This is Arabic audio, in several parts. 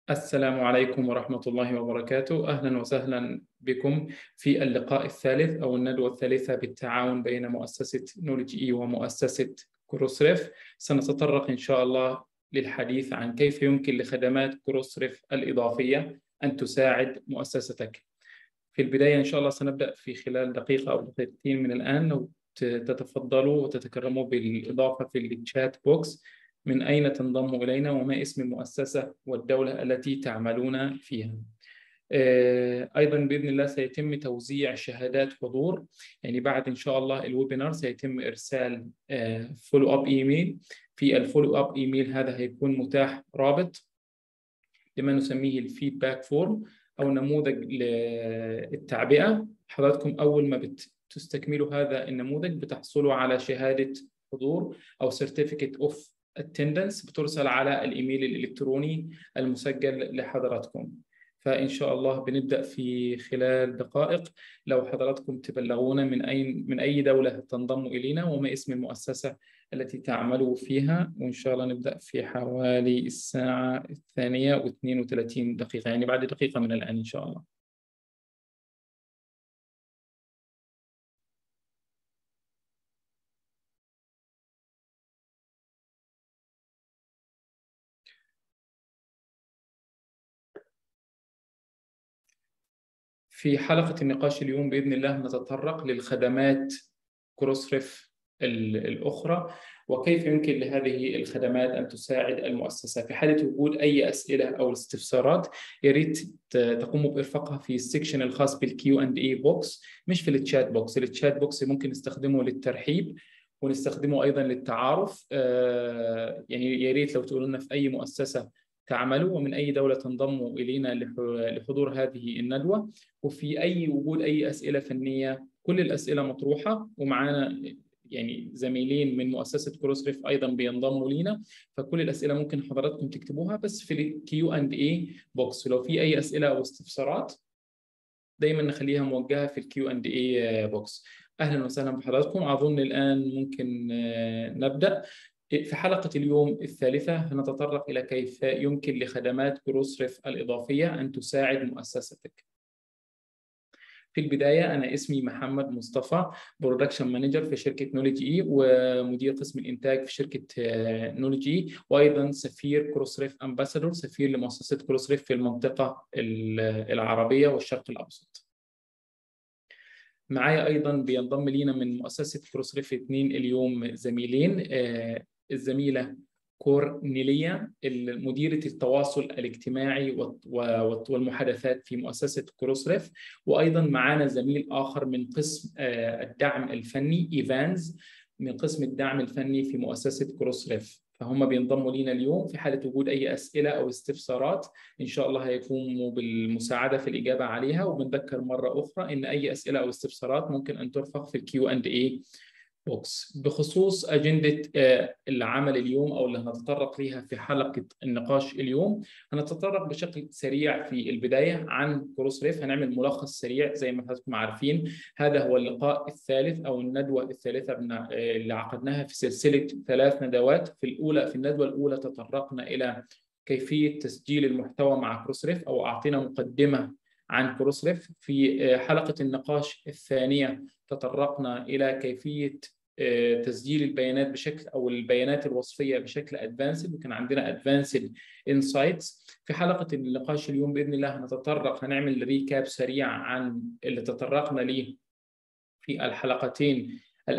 السلام عليكم ورحمة الله وبركاته. أهلا وسهلا بكم في اللقاء الثالث أو الندوة الثالثة بالتعاون بين مؤسسة نولج إي ومؤسسة كروسريف. سنتطرق إن شاء الله للحديث عن كيف يمكن لخدمات كروسريف الإضافية أن تساعد مؤسستك. في البداية إن شاء الله سنبدأ في خلال دقيقة أو دقيقتين من الآن. لو تتفضلوا وتتكرموا بالإضافة في الشات بوكس من أين تنضموا إلينا وما اسم المؤسسة والدولة التي تعملون فيها. أيضا بإذن الله سيتم توزيع شهادات حضور، يعني بعد إن شاء الله الويبينار سيتم إرسال فولو أب إيميل. في الفولو أب إيميل هذا هيكون متاح رابط لما نسميه الفيدباك فورم أو نموذج للتعبئة. حضراتكم أول ما تستكملوا هذا النموذج بتحصلوا على شهادة حضور أو Certificate of Attendance بترسل على الإيميل الإلكتروني المسجل لحضراتكم. فإن شاء الله بنبدأ في خلال دقائق. لو حضراتكم تبلغونا من أي دولة تنضموا إلينا وما اسم المؤسسة التي تعملوا فيها، وإن شاء الله نبدأ في حوالي الساعة 2:32 يعني بعد دقيقة من الآن إن شاء الله. في حلقة النقاش اليوم بإذن الله نتطرق للخدمات كروسريف الأخرى وكيف يمكن لهذه الخدمات أن تساعد المؤسسة. في حالة وجود أي أسئلة أو استفسارات يا ريت تقوموا بإرفاقها في السكشن الخاص بالكيو أند إي بوكس، مش في التشات بوكس. التشات بوكس ممكن نستخدمه للترحيب ونستخدمه أيضا للتعارف. يعني يا ريت لو تقولوا لنا في أي مؤسسة تعملوا ومن أي دولة تنضموا إلينا لحضور هذه الندوة، وفي أي وجود أي أسئلة فنية. كل الأسئلة مطروحة ومعانا يعني زميلين من مؤسسة كروسريف أيضا بينضموا لينا، فكل الأسئلة ممكن حضراتكم تكتبوها بس في الكيو أند إي بوكس. ولو في أي أسئلة أو استفسارات دايما نخليها موجهة في الكيو أند إي بوكس. أهلا وسهلا بحضراتكم. أظن الآن ممكن نبدأ. في حلقة اليوم الثالثة هنتطرق إلى كيف يمكن لخدمات كروسريف الإضافية أن تساعد مؤسستك. في البداية أنا اسمي محمد مصطفى، برودكشن مانجر في شركة نولج إي ومدير قسم الإنتاج في شركة نولج إي، وأيضا سفير كروسريف أمباسادور، سفير لمؤسسة كروسريف في المنطقة العربية والشرق الأوسط. معايا أيضا بينضم لينا من مؤسسة كروسريف 2 اليوم زميلين، الزميلة كورنيليا مديرة التواصل الاجتماعي والمحادثات في مؤسسة كروسريف، وأيضا معنا زميل آخر من قسم الدعم الفني إيفانز من قسم الدعم الفني في مؤسسة كروسريف. فهم بينضموا لينا اليوم. في حالة وجود أي أسئلة أو استفسارات إن شاء الله هيقوموا بالمساعدة في الإجابة عليها. وبنذكر مرة أخرى إن أي أسئلة أو استفسارات ممكن أن ترفق في الكيو أند إي بوكس. بخصوص أجندة العمل اليوم أو اللي هنتطرق ليها في حلقة النقاش اليوم، هنتطرق بشكل سريع في البداية عن كروسريف. هنعمل ملخص سريع زي ما حضراتكم عارفين. هذا هو اللقاء الثالث أو الندوة الثالثة اللي عقدناها في سلسلة 3 ندوات. في الندوة الأولى تطرقنا إلى كيفية تسجيل المحتوى مع كروسريف أو أعطينا مقدمة عن كروسريف. في حلقة النقاش الثانية تطرقنا إلى كيفية تسجيل البيانات بشكل أو البيانات الوصفية بشكل أدفانسد، وكان عندنا أدفانسد إنسايتس. في حلقة النقاش اليوم بإذن الله هنعمل ريكاب سريع عن اللي تطرقنا ليه في الحلقتين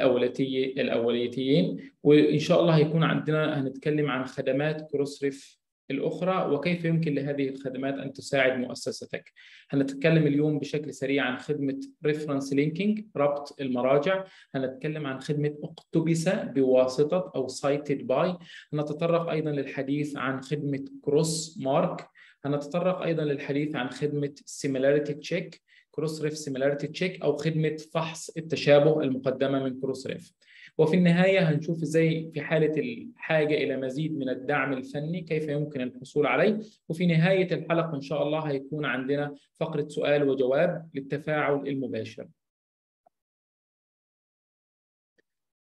الأوليتين، وإن شاء الله هنتكلم عن خدمات كروسريف الأخرى وكيف يمكن لهذه الخدمات أن تساعد مؤسستك. هنتكلم اليوم بشكل سريع عن خدمة ريفرنس لينكينج، ربط المراجع. هنتكلم عن خدمة اقتبس بواسطة أو cited by. هنتطرق أيضا للحديث عن خدمة كروس مارك. هنتطرق أيضا للحديث عن خدمة similarity check، كروسريف سيميلاريتي تشيك، أو خدمة فحص التشابه المقدمة من كروسريف. وفي النهاية هنشوف إزاي في حالة الحاجة إلى مزيد من الدعم الفني كيف يمكن الحصول عليه. وفي نهاية الحلقة إن شاء الله هيكون عندنا فقرة سؤال وجواب للتفاعل المباشر.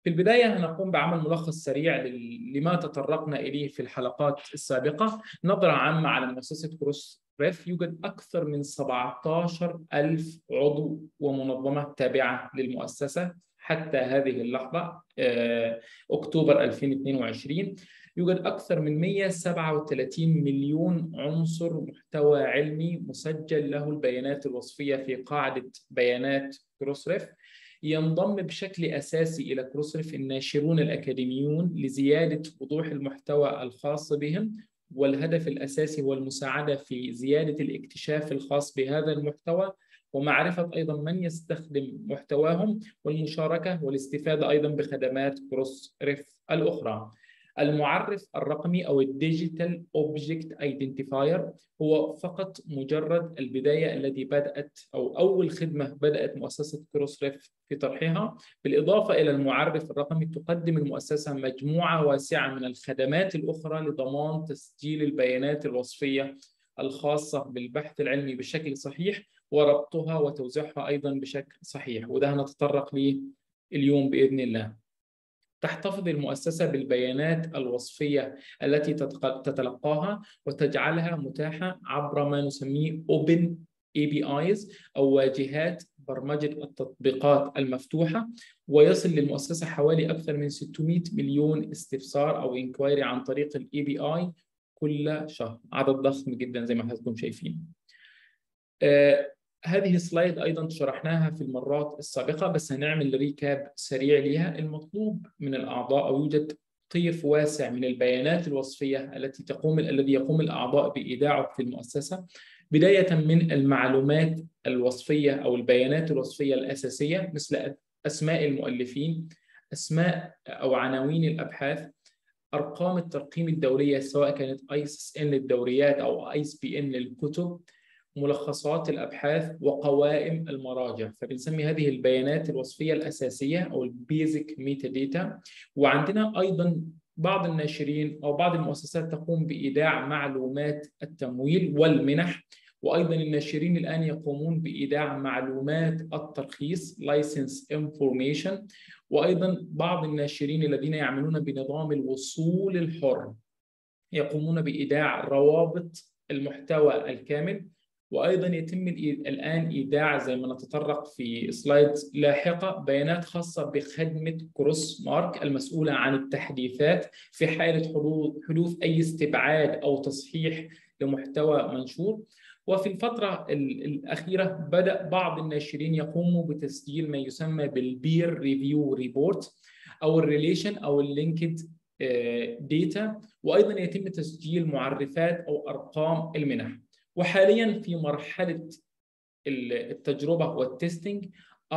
في البداية هنقوم بعمل ملخص سريع لما تطرقنا إليه في الحلقات السابقة. نظرة عامة على مؤسسة كروسريف. يوجد أكثر من 17,000 عضو ومنظمة تابعة للمؤسسة حتى هذه اللحظة، أكتوبر 2022. يوجد أكثر من 137 مليون عنصر محتوى علمي مسجل له البيانات الوصفية في قاعدة بيانات كروسريف. ينضم بشكل أساسي إلى كروسريف الناشرون الأكاديميون لزيادة وضوح المحتوى الخاص بهم، والهدف الأساسي هو المساعدة في زيادة الاكتشاف الخاص بهذا المحتوى، ومعرفة أيضا من يستخدم محتواهم، والمشاركة والاستفادة أيضا بخدمات كروسريف الأخرى. المعرف الرقمي أو الديجيتال أوبجكت ايدنتيفاير هو فقط مجرد البداية التي بدأت، أو أول خدمة بدأت مؤسسة كروسريف في طرحها. بالإضافة إلى المعرف الرقمي، تقدم المؤسسة مجموعة واسعة من الخدمات الأخرى لضمان تسجيل البيانات الوصفية الخاصة بالبحث العلمي بشكل صحيح، وربطها وتوزيعها أيضا بشكل صحيح، وده هنتطرق ليه اليوم بإذن الله. تحتفظ المؤسسة بالبيانات الوصفية التي تتلقاها وتجعلها متاحة عبر ما نسميه Open APIs أو واجهات برمجة التطبيقات المفتوحة. ويصل للمؤسسة حوالي أكثر من 600 مليون استفسار أو إنكوايري عن طريق ال API كل شهر، عدد ضخم جدا زي ما حضراتكم شايفين. هذه السلايد أيضا شرحناها في المرات السابقة، بس هنعمل ريكاب سريع لها. المطلوب من الأعضاء، أو يوجد طيف واسع من البيانات الوصفية الذي يقوم الأعضاء بإيداعه في المؤسسة، بداية من المعلومات الوصفية أو البيانات الوصفية الأساسية، مثل أسماء المؤلفين، أسماء أو عناوين الأبحاث، أرقام الترقيم الدورية سواء كانت ISSN للدوريات أو ISBN للكتب، ملخصات الأبحاث، وقوائم المراجع. فبنسمي هذه البيانات الوصفية الأساسية أو البيزك ميتا داتا. وعندنا أيضا بعض الناشرين أو بعض المؤسسات تقوم بإيداع معلومات التمويل والمنح، وأيضا الناشرين الآن يقومون بإيداع معلومات الترخيص license information. وأيضا بعض الناشرين الذين يعملون بنظام الوصول الحر يقومون بإيداع روابط المحتوى الكامل. وأيضا يتم الآن إيداع، زي ما نتطرق في سلايدز لاحقة، بيانات خاصة بخدمة كروس مارك المسؤولة عن التحديثات في حالة حدوث أي استبعاد أو تصحيح لمحتوى منشور. وفي الفترة الأخيرة بدأ بعض الناشرين يقوموا بتسجيل ما يسمى بالبير ريفيو ريبورت أو الريليشن أو اللينكد داتا، وأيضا يتم تسجيل معرفات أو أرقام المنح. وحاليا في مرحلة التجربة والتستنج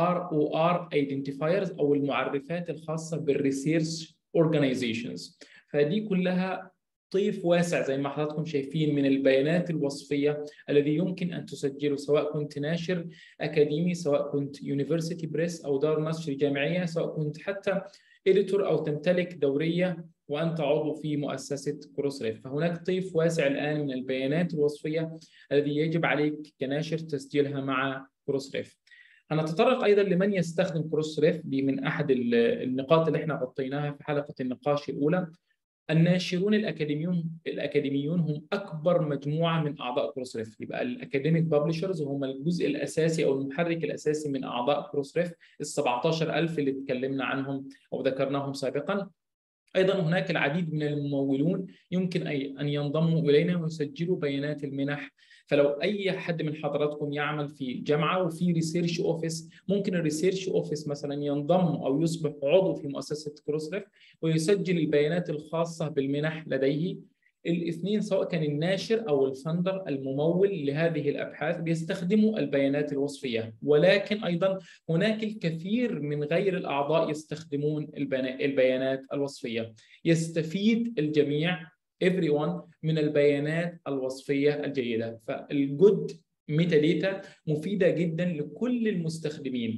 ROR identifiers أو المعرفات الخاصة بالريسيرش organizations. فدي كلها طيف واسع زي ما حضراتكم شايفين من البيانات الوصفية الذي يمكن أن تسجله، سواء كنت ناشر أكاديمي، سواء كنت يونيفرسيتي بريس أو دار نشر جامعية، سواء كنت حتى إديتور أو تمتلك دورية وأنت عضو في مؤسسة كروسريف. فهناك طيف واسع الآن من البيانات الوصفية الذي يجب عليك كناشر تسجيلها مع كروسريف. هنتطرق أيضا لمن يستخدم كروسريف، دي من أحد النقاط اللي احنا غطيناها في حلقة النقاش الأولى. الناشرون الأكاديميون هم أكبر مجموعة من أعضاء كروسريف. يبقى الأكاديميك بابليشرز هم الجزء الأساسي أو المحرك الأساسي من أعضاء كروسريف، ال 17,000 اللي تكلمنا عنهم أو ذكرناهم سابقا. أيضا هناك العديد من الممولون يمكن أن ينضموا إلينا ويسجلوا بيانات المنح. فلو أي حد من حضراتكم يعمل في جامعة وفي ريسيرش أوفيس، ممكن الريسيرش أوفيس مثلا ينضم أو يصبح عضو في مؤسسة كروسريف ويسجل البيانات الخاصة بالمنح لديه. الاثنين سواء كان الناشر أو الفندر الممول لهذه الأبحاث بيستخدموا البيانات الوصفية، ولكن أيضا هناك الكثير من غير الأعضاء يستخدمون البيانات الوصفية. يستفيد الجميع everyone من البيانات الوصفية الجيدة. فالجود ميتا داتا مفيدة جدا لكل المستخدمين.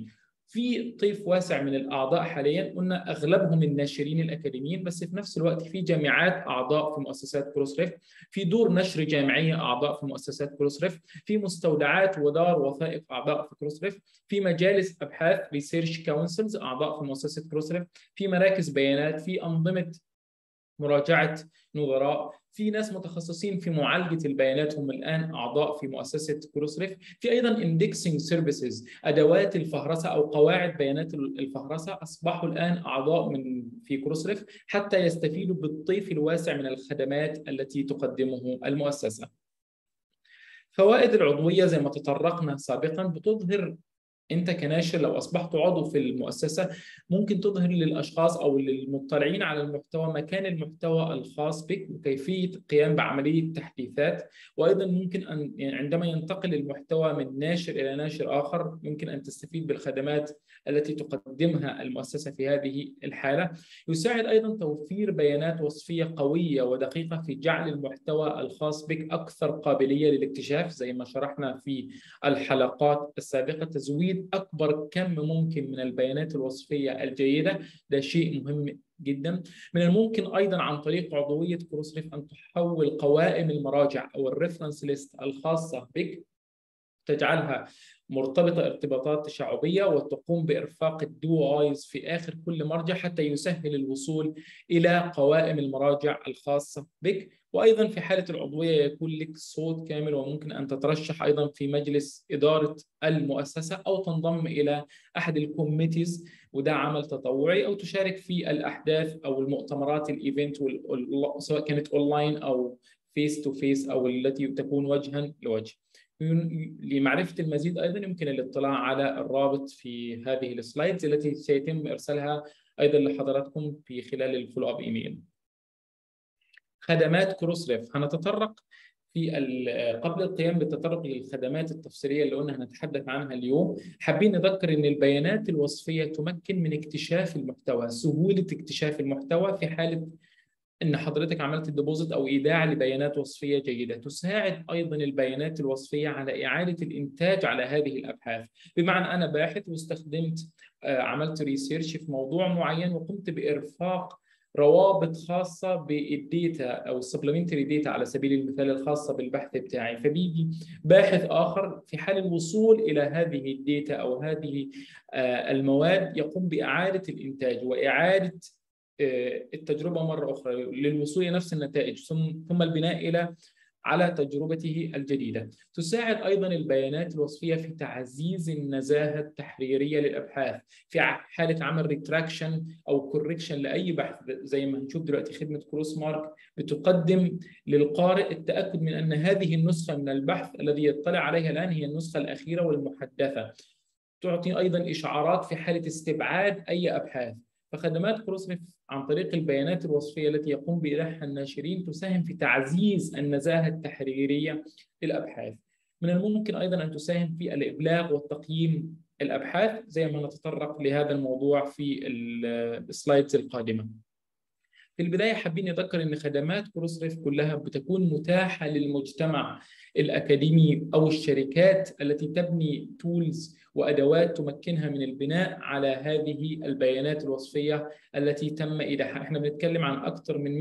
في طيف واسع من الأعضاء حاليا، قلنا أغلبهم الناشرين الأكاديميين، بس في نفس الوقت في جامعات أعضاء في مؤسسات كروسريف، في دور نشر جامعية أعضاء في مؤسسات كروسريف، في مستودعات ودار وثائق أعضاء في كروسريف، في مجالس أبحاث ريسيرش كونسلز أعضاء في مؤسسة كروسريف، في مراكز بيانات، في أنظمة مراجعة نظراء، في ناس متخصصين في معالجة البيانات هم الآن أعضاء في مؤسسة كروسريف، في أيضا indexing services أدوات الفهرسة أو قواعد بيانات الفهرسة أصبحوا الآن أعضاء في كروسريف حتى يستفيدوا بالطيف الواسع من الخدمات التي تقدمه المؤسسة. فوائد العضوية زي ما تطرقنا سابقا بتظهر أنت كناشر لو أصبحت عضو في المؤسسة ممكن تظهر للأشخاص أو للمطلعين على المحتوى مكان المحتوى الخاص بك وكيفية القيام بعملية تحديثات، وأيضا ممكن أن يعني عندما ينتقل المحتوى من ناشر إلى ناشر آخر يمكن أن تستفيد بالخدمات التي تقدمها المؤسسة في هذه الحالة. يساعد أيضا توفير بيانات وصفية قوية ودقيقة في جعل المحتوى الخاص بك أكثر قابلية للاكتشاف زي ما شرحنا في الحلقات السابقة. تزويد أكبر كم ممكن من البيانات الوصفية الجيدة ده شيء مهم جدا. من الممكن أيضا عن طريق عضوية كروسريف أن تحول قوائم المراجع أو الريفرنس ليست الخاصة بك، تجعلها مرتبطة ارتباطات تشعبية وتقوم بإرفاق الدو آيز في آخر كل مرجع حتى يسهل الوصول إلى قوائم المراجع الخاصة بك. وأيضا في حالة العضوية يكون لك صوت كامل وممكن أن تترشح أيضا في مجلس إدارة المؤسسة أو تنضم إلى أحد الكوميتيز وده عمل تطوعي، أو تشارك في الأحداث أو المؤتمرات الإيفنت سواء كانت أونلاين أو فيس تو فيس أو التي تكون وجها لوجه. لمعرفة المزيد أيضا يمكن الاطلاع على الرابط في هذه السلايدز التي سيتم إرسالها أيضا لحضراتكم في خلال الفولو أب إيميل. خدمات كروسريف هنتطرق في قبل القيام بالتطرق للخدمات التفصيلية اللي قلنا هنتحدث عنها اليوم، حابين نذكر أن البيانات الوصفية تمكن من اكتشاف المحتوى، سهولة اكتشاف المحتوى في حالة إن حضرتك عملت ديبوزيت أو إيداع لبيانات وصفية جيدة. تساعد أيضا البيانات الوصفية على إعادة الإنتاج على هذه الأبحاث، بمعنى أنا باحث واستخدمت عملت ريسيرش في موضوع معين وقمت بإرفاق روابط خاصة بالديتا أو السبلمنتري ديتا على سبيل المثال الخاصة بالبحث بتاعي، فبيجي باحث آخر في حال الوصول إلى هذه الديتا أو هذه المواد يقوم بإعادة الإنتاج وإعادة التجربة مرة أخرى للوصول إلى نفس النتائج ثم البناء على تجربته الجديدة. تساعد أيضا البيانات الوصفية في تعزيز النزاهة التحريرية للأبحاث في حالة عمل ريتراكشن أو كوريكشن لأي بحث، زي ما هنشوف دلوقتي خدمة كروس مارك بتقدم للقارئ التأكد من أن هذه النسخة من البحث الذي يطلع عليها الآن هي النسخة الأخيرة والمحدثة. تعطي أيضا إشعارات في حالة استبعاد أي أبحاث. فخدمات كروسريف عن طريق البيانات الوصفية التي يقوم بإيضاحها الناشرين تساهم في تعزيز النزاهة التحريرية للأبحاث. من الممكن أيضا أن تساهم في الإبلاغ والتقييم الأبحاث زي ما نتطرق لهذا الموضوع في السلايدز القادمة. في البداية حابين نذكر أن خدمات كروسريف كلها بتكون متاحة للمجتمع الأكاديمي أو الشركات التي تبني تولز وأدوات تمكنها من البناء على هذه البيانات الوصفية التي تم إيداعها. احنا بنتكلم عن أكثر من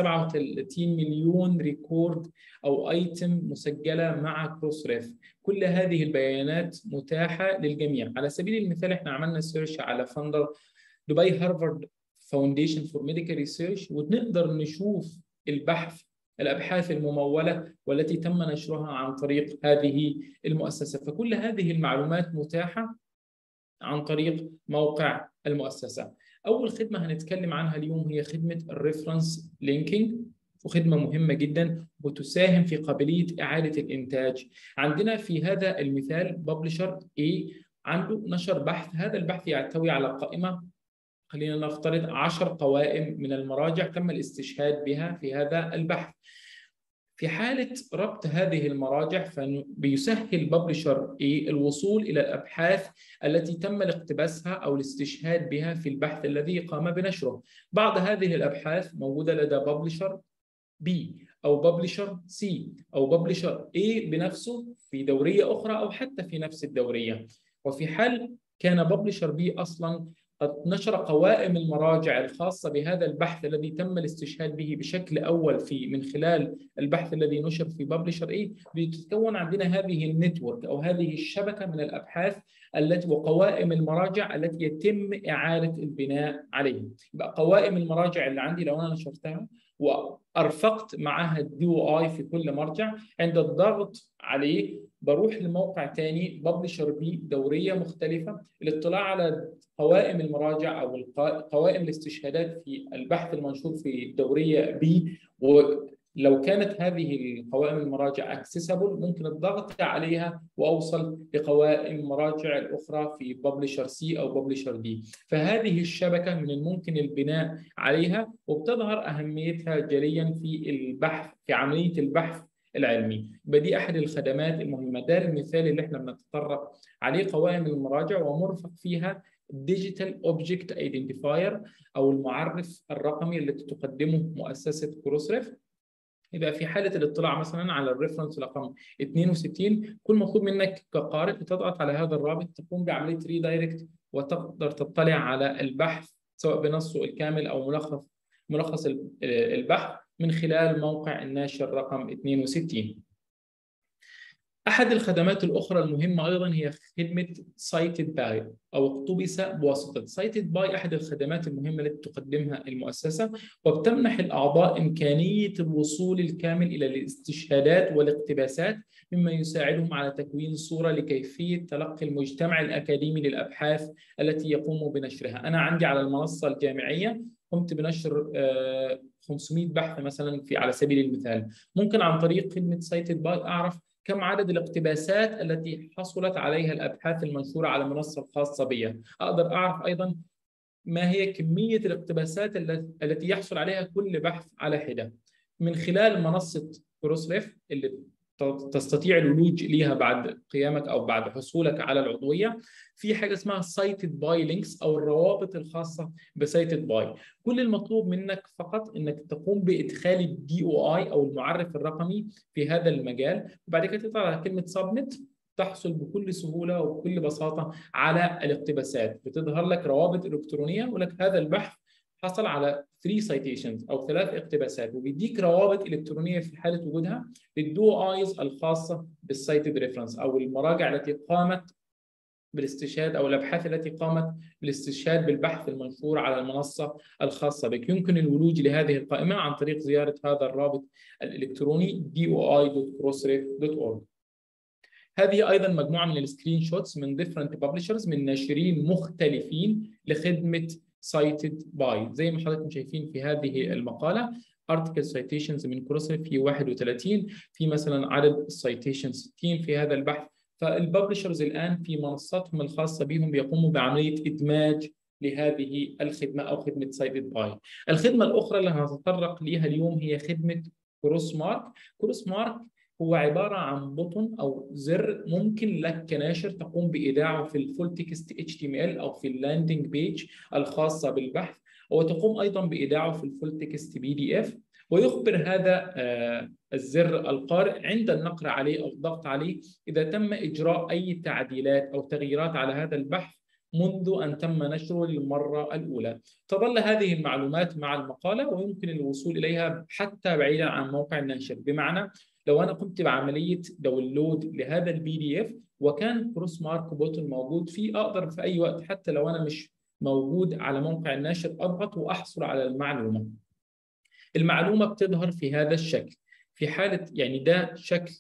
137 مليون ريكورد أو ايتم مسجلة مع كروسريف. كل هذه البيانات متاحة للجميع. على سبيل المثال احنا عملنا سيرش على فندر دبي هارفارد فاونديشن فور ميديكال ريسيرش ونقدر نشوف الأبحاث الممولة والتي تم نشرها عن طريق هذه المؤسسة. فكل هذه المعلومات متاحة عن طريق موقع المؤسسة. أول خدمة هنتكلم عنها اليوم هي خدمة الريفرنس لينكينج، وخدمة مهمة جدا وتساهم في قابلية إعادة الإنتاج. عندنا في هذا المثال ببلشر A عنده نشر بحث، هذا البحث يحتوي على قائمة، خلينا نفترض 10 قوائم من المراجع تم الاستشهاد بها في هذا البحث. في حالة ربط هذه المراجع فبيسهل ببلشر الوصول إلى الأبحاث التي تم الاقتباسها أو الاستشهاد بها في البحث الذي قام بنشره. بعض هذه الأبحاث موجودة لدى ببلشر B أو ببلشر C أو ببلشر A بنفسه في دورية أخرى أو حتى في نفس الدورية. وفي حال كان ببلشر بي أصلا قد نشر قوائم المراجع الخاصة بهذا البحث الذي تم الاستشهاد به بشكل أول من خلال البحث الذي نشر في ببلشر إيه. بتتكون عندنا هذه النتورك أو هذه الشبكة من الأبحاث وقوائم المراجع التي يتم إعادة البناء عليها. يبقى قوائم المراجع اللي عندي لو أنا نشرتها وأرفقت معها الDOI في كل مرجع، عند الضغط عليه بروح لموقع ثاني ببلشر بي دورية مختلفة للاطلاع على قوائم المراجع أو قوائم الاستشهادات في البحث المنشور في الدورية بي. ولو كانت هذه القوائم المراجع اكسسبل ممكن الضغط عليها وأوصل لقوائم مراجع الأخرى في ببلشر سي أو ببلشر دي. فهذه الشبكة من الممكن البناء عليها، وبتظهر أهميتها جليا في البحث، في عملية البحث العلمي. يبقى دي أحد الخدمات المهمة. ده المثال اللي احنا بنتطرق عليه، قوائم المراجع ومرفق فيها ديجيتال اوبجكت ايدنتيفاير او المعرف الرقمي التي تقدمه مؤسسه كروسريف. يبقى في حاله الاطلاع مثلا على الريفرنس رقم 62، كل مطلوب منك كقارئ تضغط على هذا الرابط، تقوم بعمليه ريدايركت وتقدر تطلع على البحث سواء بنصه الكامل او ملخص البحث من خلال موقع الناشر رقم 62. أحد الخدمات الأخرى المهمة أيضا هي خدمة Cited by أو اقتبس بواسطة. Cited by أحد الخدمات المهمة التي تقدمها المؤسسة، وبتمنح الأعضاء إمكانية الوصول الكامل إلى الاستشهادات والاقتباسات، مما يساعدهم على تكوين صورة لكيفية تلقي المجتمع الأكاديمي للأبحاث التي يقوم بنشرها. أنا عندي على المنصة الجامعية قمت بنشر 500 بحث مثلا على سبيل المثال. ممكن عن طريق خدمة Cited by أعرف كم عدد الاقتباسات التي حصلت عليها الأبحاث المنشورة على المنصة الخاصة بي. أقدر أعرف أيضا ما هي كمية الاقتباسات التي يحصل عليها كل بحث على حدة من خلال منصة كروسريف اللي تستطيع الولوج ليها بعد قيامك أو بعد حصولك على العضوية. في حاجة اسمها Cited by links أو الروابط الخاصة بسايتد باي. كل المطلوب منك فقط أنك تقوم بإدخال الDOI أو المعرف الرقمي في هذا المجال، وبعد كده تضغط على كلمة Submit، تحصل بكل سهولة وبكل بساطة على الاقتباسات. بتظهر لك روابط إلكترونية ولك هذا البحث حصل على 3 citations أو 3 اقتباسات، وبيديك روابط إلكترونية في حالة وجودها للDOIs الخاصة بالسايتد ريفرنس أو المراجع التي قامت بالاستشهاد أو الأبحاث التي قامت بالاستشهاد بالبحث المنشور على المنصة الخاصة بك. يمكن الولوج لهذه القائمة عن طريق زيارة هذا الرابط الإلكتروني doi.crossref.org. هذه أيضا مجموعة من السكرين شوتس من different publishers من ناشرين مختلفين لخدمة Cited by. زي ما حضراتكم شايفين في هذه المقالة article citations من كروسريف في 31، في مثلا عدد citations 60 في هذا البحث. فالببلشرز الآن في منصاتهم الخاصة بهم بيقوموا بعملية إدماج لهذه الخدمة أو خدمة Cited by. الخدمة الأخرى اللي هنتطرق ليها اليوم هي خدمة كروس مارك. كروس مارك هو عبارة عن بوتون أو زر ممكن لك كناشر تقوم بإيداعه في الفول تكست HTML أو في اللاندنج بيج الخاصة بالبحث، وتقوم أيضا بإيداعه في الفول تكست PDF، ويخبر هذا الزر القارئ عند النقر عليه أو الضغط عليه إذا تم إجراء أي تعديلات أو تغييرات على هذا البحث منذ أن تم نشره للمرة الأولى. تظل هذه المعلومات مع المقالة ويمكن الوصول إليها حتى بعيدا عن موقع الناشر. بمعنى لو أنا قمت بعملية داونلود لهذا الPDF وكان كروس مارك بوتن موجود فيه، أقدر في أي وقت حتى لو أنا مش موجود على موقع الناشر أضغط وأحصل على المعلومة. المعلومة بتظهر في هذا الشكل في حالة، يعني ده شكل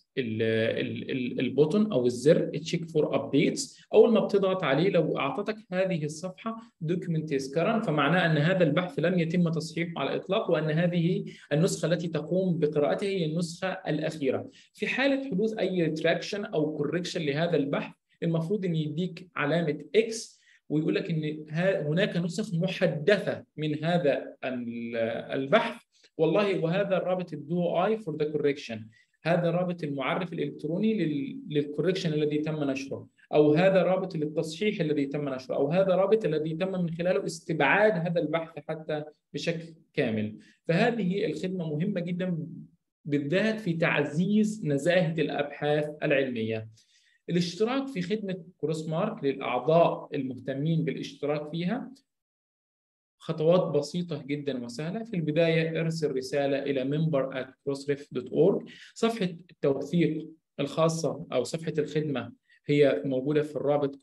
البوتون أو الزر تشيك فور أبديتس. أول ما بتضغط عليه لو أعطتك هذه الصفحة دوكيمنت is current، فمعناه أن هذا البحث لم يتم تصحيحه على الإطلاق، وأن هذه النسخة التي تقوم بقراءتها هي النسخة الأخيرة. في حالة حدوث أي ريتراكشن أو كوركشن لهذا البحث المفروض أن يديك علامة X ويقول لك أن هناك نسخ محدثة من هذا البحث، والله وهذا الرابط الDOI for the correction، هذا رابط المعرف الإلكتروني للكوركشن الذي تم نشره، أو هذا رابط للتصحيح الذي تم نشره، أو هذا رابط الذي تم من خلاله استبعاد هذا البحث حتى بشكل كامل. فهذه الخدمة مهمة جدا بالذات في تعزيز نزاهة الأبحاث العلمية. الاشتراك في خدمة كروس مارك للأعضاء المهتمين بالاشتراك فيها خطوات بسيطة جدا وسهلة. في البداية ارسل رسالة إلى member@crossref.org. صفحة التوثيق الخاصة أو صفحة الخدمة هي موجودة في الرابط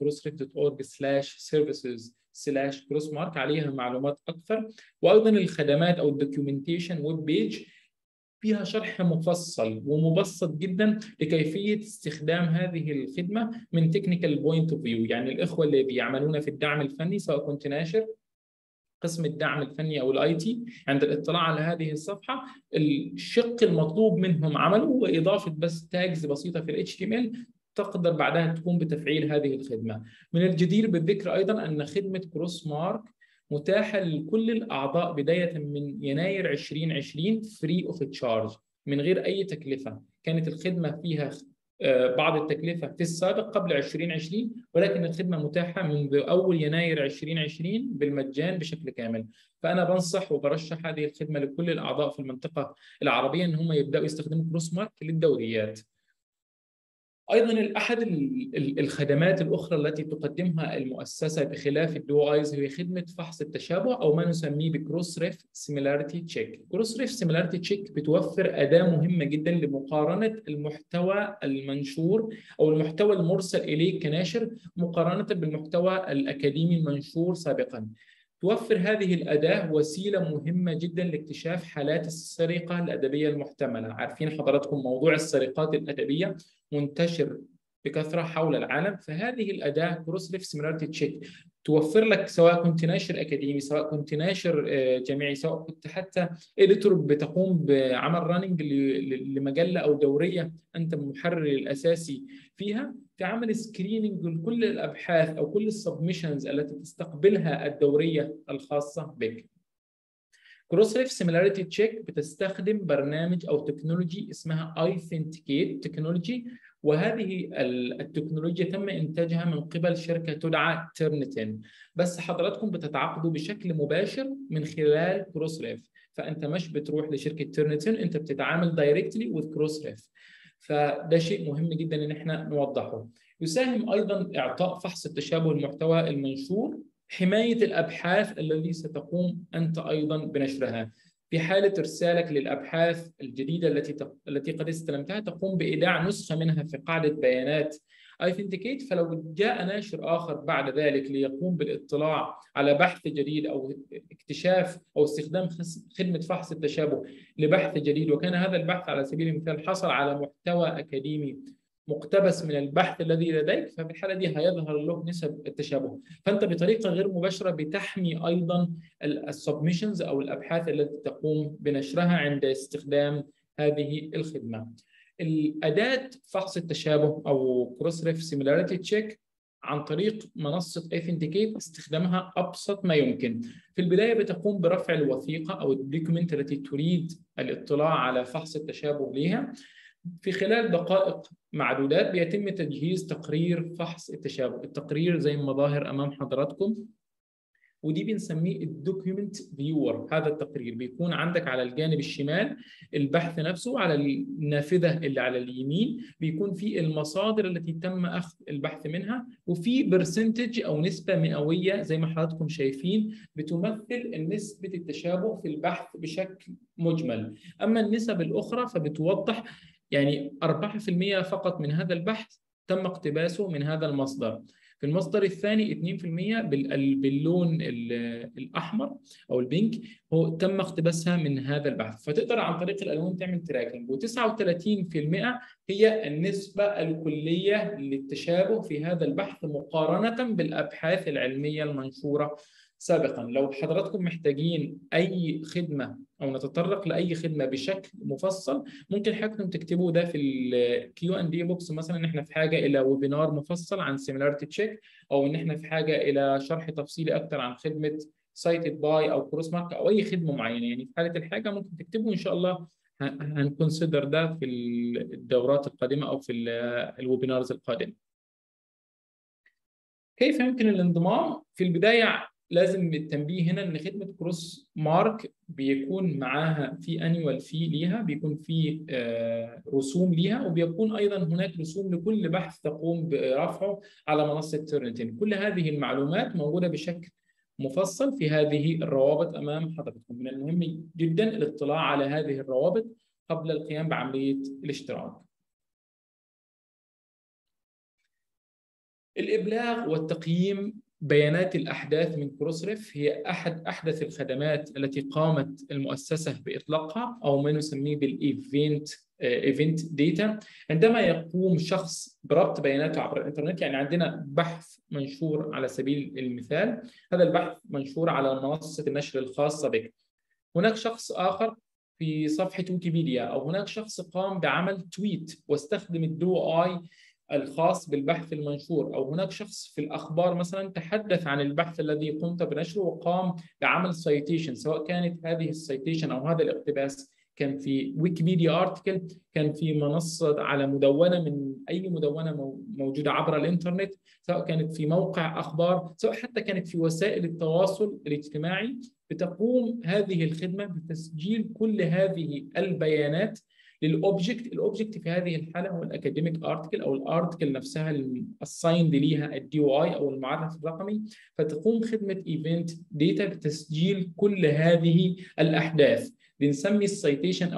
crossref.org/services/crossmark، عليها معلومات أكثر، وأيضا الخدمات أو الدوكيومنتيشن ويب بيج فيها شرح مفصل ومبسط جدا لكيفية استخدام هذه الخدمة من تكنيكال بوينت اوف فيو. يعني الإخوة اللي بيعملون في الدعم الفني، سواء كنت ناشر قسم الدعم الفني او الاي تي، عند الاطلاع على هذه الصفحه الشق المطلوب منهم عمله هو اضافه بس تاجز بسيطه في الاتش تي ام ال، تقدر بعدها تقوم بتفعيل هذه الخدمه. من الجدير بالذكر ايضا ان خدمه كروس مارك متاحه لكل الاعضاء بدايه من يناير 2020 فري اوف تشارج، من غير اي تكلفه. كانت الخدمه فيها بعض التكلفة في السابق قبل 2020، ولكن الخدمة متاحة منذ أول يناير 2020 بالمجان بشكل كامل. فأنا بنصح وبرشح هذه الخدمة لكل الأعضاء في المنطقة العربية أن هم يبدأوا يستخدموا كروس مارك للدوريات. أيضاً أحد الخدمات الأخرى التي تقدمها المؤسسة بخلاف الدو آيز هي خدمة فحص التشابه أو ما نسميه بكروس ريف سيميلاريتي تشيك. كروس ريف سيميلاريتي تشيك بتوفر أداة مهمة جداً لمقارنة المحتوى المنشور أو المحتوى المرسل إليك كناشر مقارنة بالمحتوى الأكاديمي المنشور سابقاً. توفر هذه الأداة وسيلة مهمة جدا لاكتشاف حالات السرقة الأدبية المحتملة. عارفين حضراتكم موضوع السرقات الأدبية منتشر بكثرة حول العالم، فهذه الأداة كروسريف سيميلاريتي تشيك توفر لك، سواء كنت ناشر أكاديمي، سواء كنت ناشر جامعي، سواء كنت حتى إديتور بتقوم بعمل راننج لمجلة أو دورية أنت المحرر الأساسي فيها، في عمل سكريننج لكل الأبحاث أو كل السبمشنز التي تستقبلها الدورية الخاصة بك. كروسريف سيميلاريتي تشيك بتستخدم برنامج أو تكنولوجي اسمها ايثنتيكيت تكنولوجي، وهذه التكنولوجيا تم إنتاجها من قبل شركة تدعى تيرنتين، بس حضراتكم بتتعاقدوا بشكل مباشر من خلال كروسريف. فأنت مش بتروح لشركة تيرنتين، أنت بتتعامل دايركتلي وذ كروسريف. فده شيء مهم جدا ان احنا نوضحه. يساهم ايضا اعطاء فحص التشابه المحتوى المنشور، حمايه الابحاث التي ستقوم انت ايضا بنشرها. في حاله ارسالك للابحاث الجديده التي قد استلمتها، تقوم بايداع نسخه منها في قاعده بيانات ايثنتيكيت، فلو جاء ناشر اخر بعد ذلك ليقوم بالاطلاع على بحث جديد او اكتشاف او استخدام خدمه فحص التشابه لبحث جديد، وكان هذا البحث على سبيل المثال حصل على محتوى أكاديمي مقتبس من البحث الذي لديك، ففي الحالة دي هيظهر له نسب التشابه. فأنت بطريقة غير مباشرة بتحمي أيضا السبمشنز أو الأبحاث التي تقوم بنشرها عند استخدام هذه الخدمة. الأداة فحص التشابه أو كروس ريف سيميلاريتي تشيك عن طريق منصة ايثنتيكيت استخدامها أبسط ما يمكن. في البداية بتقوم برفع الوثيقة أو الدوكيمنت التي تريد الاطلاع على فحص التشابه لها. في خلال دقائق معدودات بيتم تجهيز تقرير فحص التشابه. التقرير زي ما ظاهر أمام حضراتكم، ودي بنسميه الدوكيومنت فيور. هذا التقرير بيكون عندك على الجانب الشمال البحث نفسه، على النافذة اللي على اليمين بيكون في المصادر التي تم أخذ البحث منها، وفي برسنتج أو نسبة مئوية زي ما حضراتكم شايفين بتمثل نسبة التشابه في البحث بشكل مجمل. أما النسب الأخرى فبتوضح يعني 4% فقط من هذا البحث تم اقتباسه من هذا المصدر. في المصدر الثاني 2% باللون الأحمر أو البينك هو تم اقتباسها من هذا البحث. فتقدر عن طريق الألوان تعمل تراكنج. و39% هي النسبة الكلية للتشابه في هذا البحث مقارنة بالأبحاث العلمية المنشورة سابقا. لو حضراتكم محتاجين أي خدمة أو نتطرق لأي خدمة بشكل مفصل، ممكن حضراتكم تكتبوا ده في الكيو ان دي بوكس، مثلا ان احنا في حاجه الى ويبينار مفصل عن سيميلاريتي تشيك، او ان احنا في حاجه الى شرح تفصيلي اكثر عن خدمه سايتد باي او كروس مارك او اي خدمه معينه. يعني في حاله الحاجه ممكن تكتبوا، ان شاء الله هنكونسيدر ده في الدورات القادمه او في الويبينارز القادمه. كيف يمكن الانضمام؟ في البدايه لازم التنبيه هنا ان خدمه كروس مارك بيكون معاها في انيوال في ليها، بيكون في رسوم ليها، وبيكون ايضا هناك رسوم لكل بحث تقوم برفعه على منصه تورنتين. كل هذه المعلومات موجوده بشكل مفصل في هذه الروابط امام حضرتكم. من المهم جدا الاطلاع على هذه الروابط قبل القيام بعمليه الاشتراك. الإبلاغ والتقييم بيانات الأحداث من كروسريف هي أحد أحدث الخدمات التي قامت المؤسسة بإطلاقها، أو ما نسميه بالإيفنت داتا. عندما يقوم شخص بربط بياناته عبر الإنترنت، يعني عندنا بحث منشور على سبيل المثال، هذا البحث منشور على منصة النشر الخاصة بك. هناك شخص آخر في صفحة ويكيبيديا، أو هناك شخص قام بعمل تويت واستخدم الدو آي الخاص بالبحث المنشور، أو هناك شخص في الأخبار مثلا تحدث عن البحث الذي قمت بنشره وقام بعمل سايتيشن، سواء كانت هذه السايتيشن أو هذا الاقتباس كان في ويكيبيديا ارتكل، كان في منصة على مدونة من أي مدونة موجودة عبر الإنترنت، سواء كانت في موقع أخبار، سواء حتى كانت في وسائل التواصل الاجتماعي. بتقوم هذه الخدمة بتسجيل كل هذه البيانات الاوبجكت في هذه الحاله هو الاكاديميك ارتكل، او الارتكل نفسها السايند ليها الدي او اي او المعرف الرقمي. فتقوم خدمه ايفنت داتا بتسجيل كل هذه الاحداث. بنسمي السيتيشن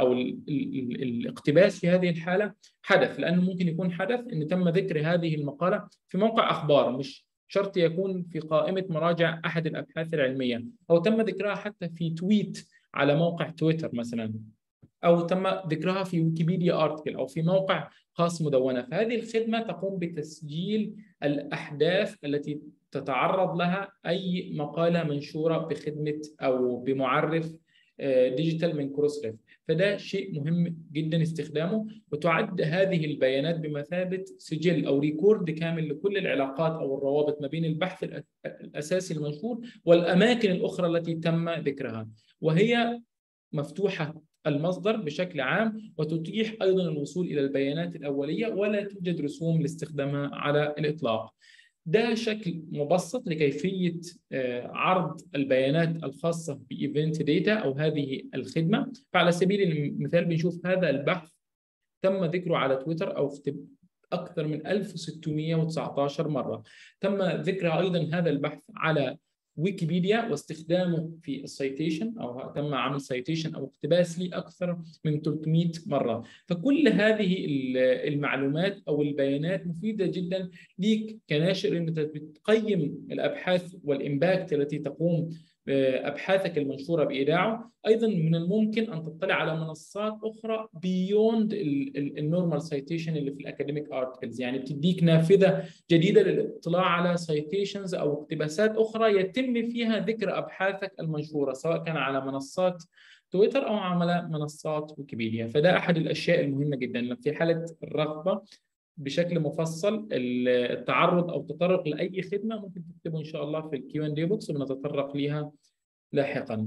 او الاقتباس في هذه الحاله حدث، لانه ممكن يكون حدث ان تم ذكر هذه المقاله في موقع اخبار، مش شرط يكون في قائمه مراجع احد الابحاث العلميه، او تم ذكرها حتى في تويت على موقع تويتر مثلا، أو تم ذكرها في ويكيبيديا ارتكل أو في موقع خاص مدونة. فهذه الخدمة تقوم بتسجيل الأحداث التي تتعرض لها أي مقالة منشورة بخدمة أو بمعرف ديجيتال من كروسريف. فده شيء مهم جدا استخدامه، وتعد هذه البيانات بمثابة سجل أو ريكورد كامل لكل العلاقات أو الروابط ما بين البحث الأساسي المنشور والأماكن الأخرى التي تم ذكرها، وهي مفتوحة المصدر بشكل عام، وتتيح أيضا الوصول إلى البيانات الأولية ولا توجد رسوم لاستخدامها على الإطلاق. ده شكل مبسط لكيفية عرض البيانات الخاصة بإيفنت داتا أو هذه الخدمة. فعلى سبيل المثال بنشوف هذا البحث تم ذكره على تويتر أو أكثر من 1619 مرة. تم ذكر أيضا هذا البحث على ويكيبيديا واستخدامه في السيتيشن، او تم عمل سيتيشن او اقتباس لي اكثر من 300 مره. فكل هذه المعلومات او البيانات مفيده جدا ليك كناشر، انك بتقيم الابحاث والامباكت التي تقوم ابحاثك المنشوره بايداعه. ايضا من الممكن ان تطلع على منصات اخرى بيوند النورمال سايتيشن اللي في الاكاديميك ارتكلز، يعني بتديك نافذه جديده للاطلاع على سايتيشنز او اقتباسات اخرى يتم فيها ذكر ابحاثك المنشوره، سواء كان على منصات تويتر او على منصات ويكيبيديا. فده احد الاشياء المهمه جدا في حاله الرغبه بشكل مفصل التعرض او التطرق لاي خدمه. ممكن تكتبوا ان شاء الله في الكيو ان دي بوكس وبنتطرق ليها لاحقا.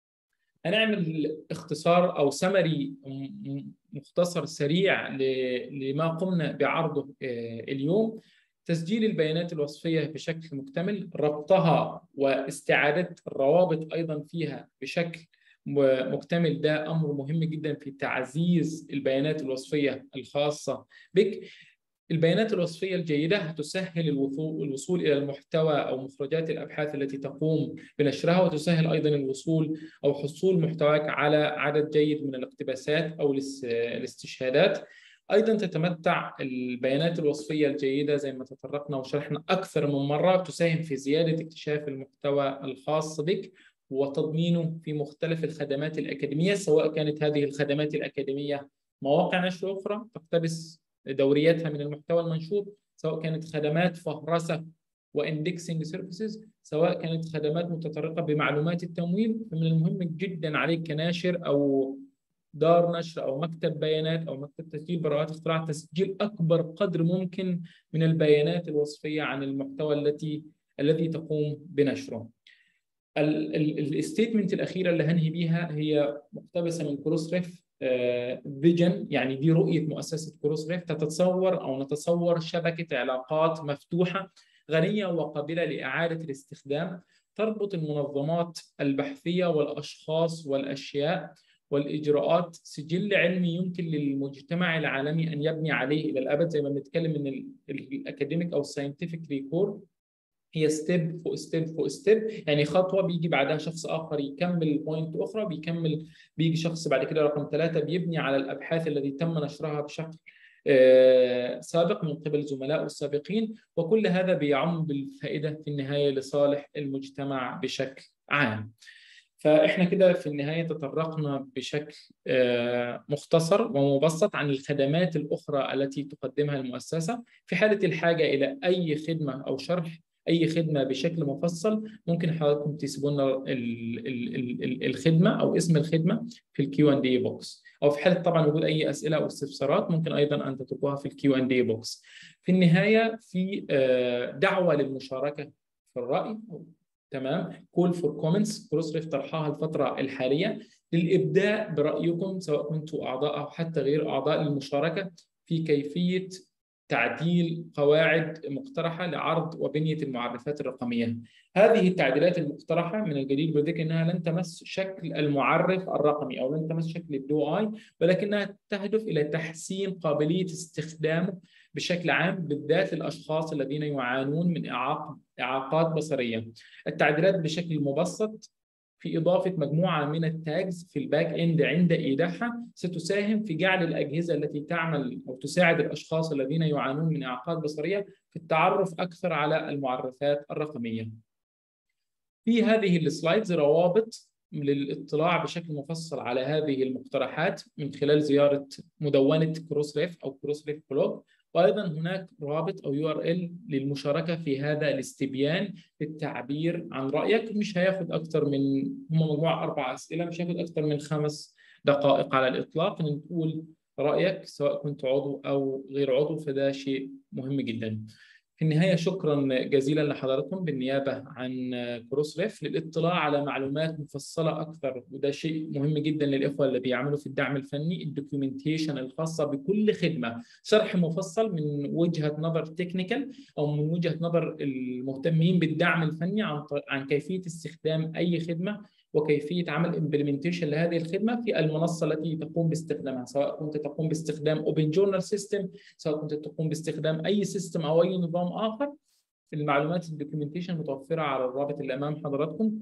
هنعمل اختصار او سمري مختصر سريع لما قمنا بعرضه اليوم. تسجيل البيانات الوصفيه بشكل مكتمل، ربطها واستعاده الروابط ايضا فيها بشكل مكتمل، ده امر مهم جدا في تعزيز البيانات الوصفيه الخاصه بك. البيانات الوصفية الجيدة هتسهل الوصول إلى المحتوى أو مخرجات الأبحاث التي تقوم بنشرها، وتسهل أيضا الوصول أو حصول محتواك على عدد جيد من الاقتباسات أو الاستشهادات. أيضا تتمتع البيانات الوصفية الجيدة زي ما تطرقنا وشرحنا أكثر من مرة، تساهم في زيادة اكتشاف المحتوى الخاص بك وتضمينه في مختلف الخدمات الأكاديمية، سواء كانت هذه الخدمات الأكاديمية مواقع نشر أخرى تقتبس دورياتها من المحتوى المنشور، سواء كانت خدمات فهرسة واندكسنج سيرفيسز، سواء كانت خدمات متطرقة بمعلومات التمويل. فمن المهم جدا عليك كناشر أو دار نشر أو مكتب بيانات أو مكتب تسجيل براءات اختراع تسجيل أكبر قدر ممكن من البيانات الوصفية عن المحتوى الذي تقوم بنشره. الستيتمنت الأخيرة اللي هنهي بيها هي مقتبسة من كروسريف فيجن، يعني دي رؤية مؤسسة كروسريف، تتصور أو نتصور شبكة علاقات مفتوحة غنية وقابلة لإعادة الاستخدام، تربط المنظمات البحثية والأشخاص والأشياء والإجراءات سجل علمي يمكن للمجتمع العالمي أن يبني عليه إلى الأبد. زي ما بنتكلم إن الأكاديميك أو الساينتفك ريكورد هي ستيب فوق ستيب فوق ستيب، يعني خطوه بيجي بعدها شخص اخر يكمل بوينت اخرى، بيجي شخص بعد كده رقم 3 بيبني على الابحاث التي تم نشرها بشكل سابق من قبل زملائه السابقين، وكل هذا بيعم بالفائده في النهايه لصالح المجتمع بشكل عام. فإحنا كده في النهاية تطرقنا بشكل مختصر ومبسط عن الخدمات الأخرى التي تقدمها المؤسسة. في حالة الحاجة إلى أي خدمة أو شرح أي خدمة بشكل مفصل، ممكن حضراتكم تسيبوا لنا الخدمة أو اسم الخدمة في الكيو اند اي بوكس، أو في حالة طبعا وجود أي أسئلة أو استفسارات ممكن أيضا أن تتركوها في الكيو اند اي بوكس. في النهاية في دعوة للمشاركة في الرأي، تمام، كول فور كومنتس كروسريف طرحها الفترة الحالية للإبداء برأيكم سواء كنتم أعضاء أو حتى غير أعضاء للمشاركة في كيفية تعديل قواعد مقترحة لعرض وبنية المعرفات الرقمية. هذه التعديلات المقترحة من الجدير بذكر أنها لن تمس شكل المعرف الرقمي أو لن تمس شكل البلو آي، ولكنها تهدف إلى تحسين قابلية استخدامه بشكل عام، بالذات للأشخاص الذين يعانون من إعاقات بصرية. التعديلات بشكل مبسط في إضافة مجموعة من التاجز في الباك إند عند إيداعها ستساهم في جعل الأجهزة التي تعمل أو تساعد الأشخاص الذين يعانون من إعاقات بصرية في التعرف أكثر على المعرفات الرقمية. في هذه السلايدز روابط للاطلاع بشكل مفصل على هذه المقترحات من خلال زيارة مدونة كروسريف أو كروسريف بلوج، وأيضا هناك رابط أو URL للمشاركة في هذا الاستبيان للتعبير عن رأيك. مش هياخد أكثر من، هم مجموعة 4 أسئلة، مش هياخد أكثر من 5 دقائق على الإطلاق إن تقول رأيك سواء كنت عضو أو غير عضو، فده شيء مهم جدا. في النهاية شكرا جزيلا لحضراتكم بالنيابة عن كروسريف للاطلاع على معلومات مفصلة أكثر، وده شيء مهم جدا للإخوة اللي بيعملوا في الدعم الفني، الدوكيومنتيشن الخاصة بكل خدمة، شرح مفصل من وجهة نظر تكنيكال أو من وجهة نظر المهتمين بالدعم الفني عن كيفية استخدام أي خدمة وكيفية عمل implementation لهذه الخدمة في المنصة التي تقوم باستخدامها، سواء كنت تقوم باستخدام Open Journal System، سواء كنت تقوم باستخدام أي سيستم أو أي نظام آخر. المعلومات الدوكيومنتيشن متوفرة على الرابط اللي أمام حضراتكم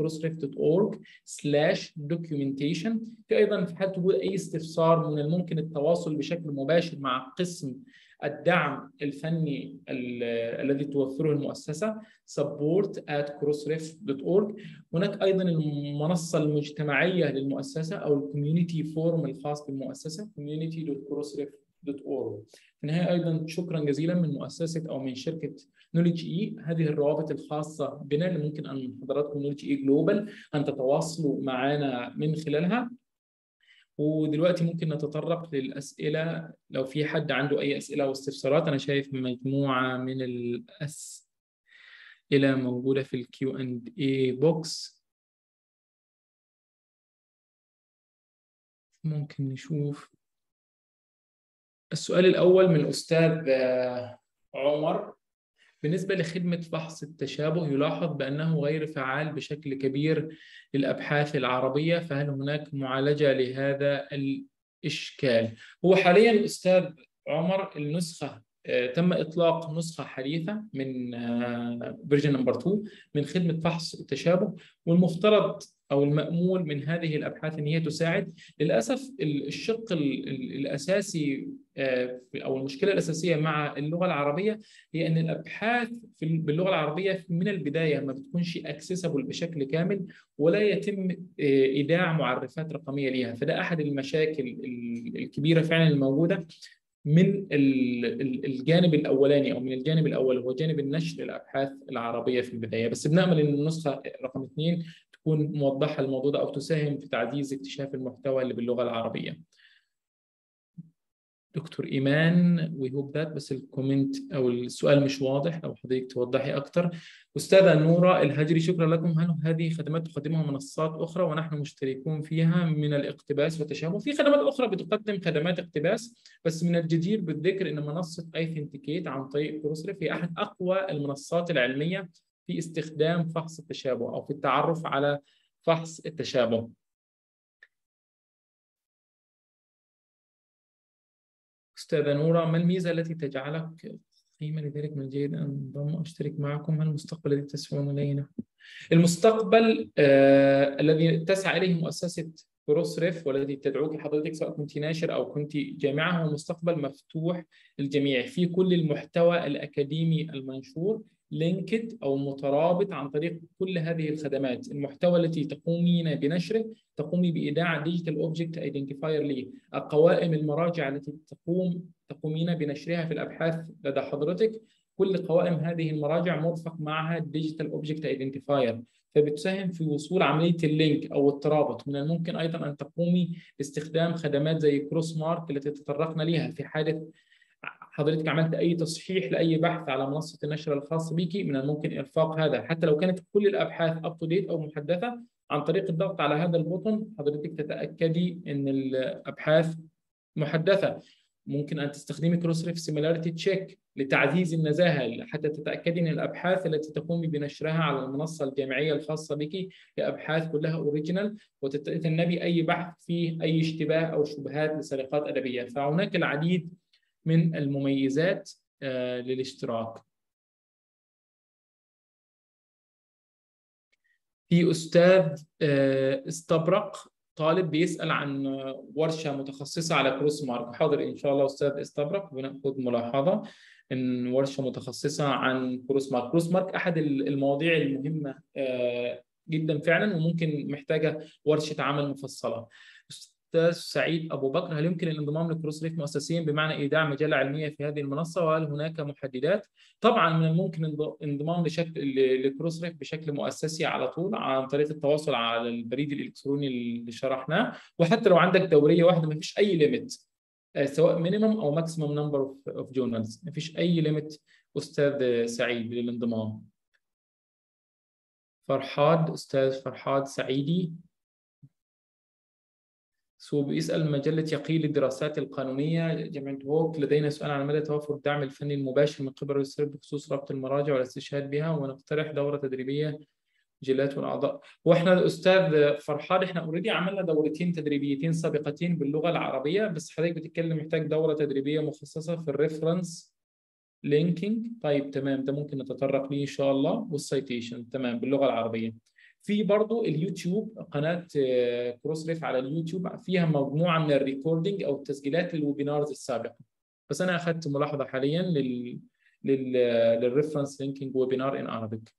crossref.org/documentation. في أيضا في حال وجود أي استفسار من الممكن التواصل بشكل مباشر مع قسم الدعم الفني الذي توفره المؤسسة support@crossref.org. هناك أيضا المنصة المجتمعية للمؤسسة أو الكوميونيتي فورم الخاص بالمؤسسة community.crossref.org. في النهاية أيضا شكرا جزيلا من مؤسسة أو من شركة نولج إي. هذه الروابط الخاصة بنا اللي ممكن أن حضراتكم نولج إي جلوبال أن تتواصلوا معنا من خلالها. ودلوقتي ممكن نتطرق للأسئلة لو في حد عنده أي أسئلة أو استفسارات. أنا شايف مجموعة من الأسئلة موجودة في الكيو اند اي بوكس، ممكن نشوف. السؤال الأول من الأستاذ عمر: بالنسبة لخدمة فحص التشابه يلاحظ بأنه غير فعال بشكل كبير للأبحاث العربية، فهل هناك معالجة لهذا الإشكال؟ هو حاليا أستاذ عمر النسخة تم إطلاق نسخة حديثة من فيرجن نمبر 2 من خدمة فحص التشابه، والمفترض أو المأمول من هذه الأبحاث أن هي تساعد. للأسف الشق الأساسي أو المشكلة الأساسية مع اللغة العربية هي أن الأبحاث باللغة العربية من البداية ما بتكونش accessible بشكل كامل، ولا يتم إيداع معرفات رقمية لها. فده أحد المشاكل الكبيرة فعلا الموجودة من الجانب الأولاني أو من الجانب الأول، هو جانب النشر الأبحاث العربية في البداية. بس بنأمل أن النسخة رقم 2 تكون موضحة الموضوع ده أو تساهم في تعزيز اكتشاف المحتوى اللي باللغة العربية. دكتور إيمان وي هوب ذات، بس الكومنت أو السؤال مش واضح، أو حضرتك توضحي أكتر. أستاذة نورة الهجري: شكرا لكم. هل هذه خدمات تقدمها منصات أخرى ونحن مشتركون فيها من الاقتباس والتشابه؟ في خدمات أخرى بتقدم خدمات اقتباس، بس من الجدير بالذكر أن منصة أيثنتيكيت عن طريق كروسريف هي أحد أقوى المنصات العلمية في استخدام فحص التشابه أو في التعرف على فحص التشابه. أستاذة نورة، ما الميزة التي تجعلك قيمة لذلك من الجيد أن انضم وأشترك معكم؟ ما المستقبل الذي تسعون إليه؟ المستقبل الذي تسعى إليه مؤسسة كروسريف والذي تدعوك حضرتك سواء كنت ناشر أو كنت جامعة هو مستقبل مفتوح للجميع، في كل المحتوى الأكاديمي المنشور لينكد أو مترابط عن طريق كل هذه الخدمات. المحتوى التي تقومين بنشره تقومي بإيداع ديجيتال أوبجكت أيدنتيفاير لي، قوائم المراجع التي تقومين بنشرها في الأبحاث لدى حضرتك، كل قوائم هذه المراجع مرفق معها ديجيتال أوبجكت أيدنتيفاير، فبتساهم في وصول عملية اللينك أو الترابط. من الممكن أيضا أن تقومي باستخدام خدمات زي كروس مارك التي تطرقنا لها في حالة حضرتك عملت أي تصحيح لأي بحث على منصة النشر الخاصة بك، من الممكن إرفاق هذا حتى لو كانت كل الأبحاث أب تو ديت أو محدثة. عن طريق الضغط على هذا البوتون حضرتك تتأكدي أن الأبحاث محدثة. ممكن أن تستخدمي كروسريف سيميلاريتي تشيك لتعزيز النزاهة حتى تتأكدي أن الأبحاث التي تقومي بنشرها على المنصة الجامعية الخاصة بك هي أبحاث كلها أوريجينال، وتتجنبي أي بحث فيه أي اشتباه أو شبهات لسرقات أدبية. فهناك العديد من المميزات للاشتراك. في أستاذ استبرق طالب بيسأل عن ورشة متخصصة على كروس مارك. حاضر إن شاء الله أستاذ استبرق، بناخد ملاحظة إن ورشة متخصصة عن كروس مارك. كروس مارك أحد المواضيع المهمة جدا فعلا، وممكن محتاجة ورشة عمل مفصلة. أستاذ سعيد أبو بكر، هل يمكن الانضمام لكروسريف مؤسسيا بمعنى إيداع مجلة علمية في هذه المنصة، وهل هناك محددات؟ طبعا من الممكن انضمام لكروسريف بشكل مؤسسي على طول عن طريق التواصل على البريد الإلكتروني اللي شرحناه، وحتى لو عندك دورية واحدة ما فيش أي ليميت، سواء مينيمم أو ماكسيمم نمبر اوف جورنالز، ما فيش أي ليميت أستاذ سعيد للانضمام. فرحاد، أستاذ فرحاد سعيدي بيسأل مجلة يقين للدراسات القانونية جامعة هوك، لدينا سؤال عن مدى توفر الدعم الفني المباشر من قبل الوزارة بخصوص ربط المراجع والاستشهاد بها، ونقترح دورة تدريبية جلات والأعضاء. وإحنا أستاذ فرحان إحنا أوريدي عملنا دورتين تدريبيتين سابقتين باللغة العربية، بس حضرتك بتتكلم محتاج دورة تدريبية مخصصة في الريفرنس لينكينج. طيب تمام، ده ممكن نتطرق ليه إن شاء الله، والسيتيشن تمام باللغة العربية. في برضو اليوتيوب، قناة كروسريف على اليوتيوب فيها مجموعة من الريكوردينج أو تسجيلات للويبينارز السابقة، بس أنا أخذت ملاحظة حاليا للريفرنس لينكينج ويبينار إن عربيك.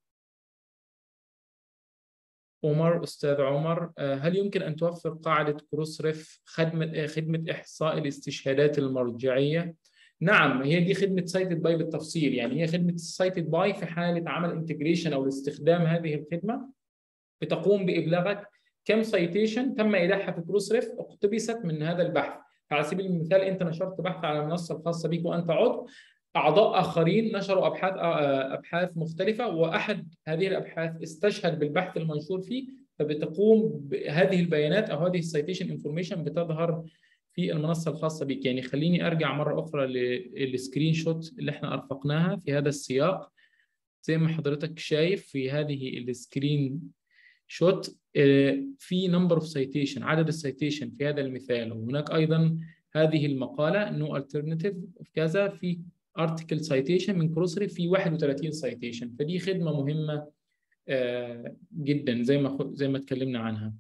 عمر، أستاذ عمر، هل يمكن أن توفر قاعدة كروسريف خدمة إحصاء الاستشهادات المرجعية؟ نعم، هي دي خدمة سايتد باي بالتفصيل، يعني هي خدمة سايتد باي في حالة عمل انتجريشن أو استخدام هذه الخدمة بتقوم بإبلاغك كم سايتيشن تم إيداعها في كروسريف اقتبست من هذا البحث. على سبيل المثال أنت نشرت بحث على المنصة الخاصة بك وأنت عضو، أعضاء آخرين نشروا أبحاث مختلفة، وأحد هذه الأبحاث استشهد بالبحث المنشور فيه، فبتقوم بهذه البيانات أو هذه السايتيشن انفورميشن بتظهر في المنصة الخاصة بك. يعني خليني أرجع مرة أخرى للسكرين شوت اللي احنا أرفقناها في هذا السياق. زي ما حضرتك شايف في هذه السكرين شوت في نمبر اوف سايتيشن، عدد السايتيشن في هذا المثال، وهناك ايضا هذه المقاله نو الترناتيف كذا في ارتكل سايتيشن من كروسريف في 31 سايتيشن، فدي خدمه مهمه جدا زي ما اتكلمنا عنها.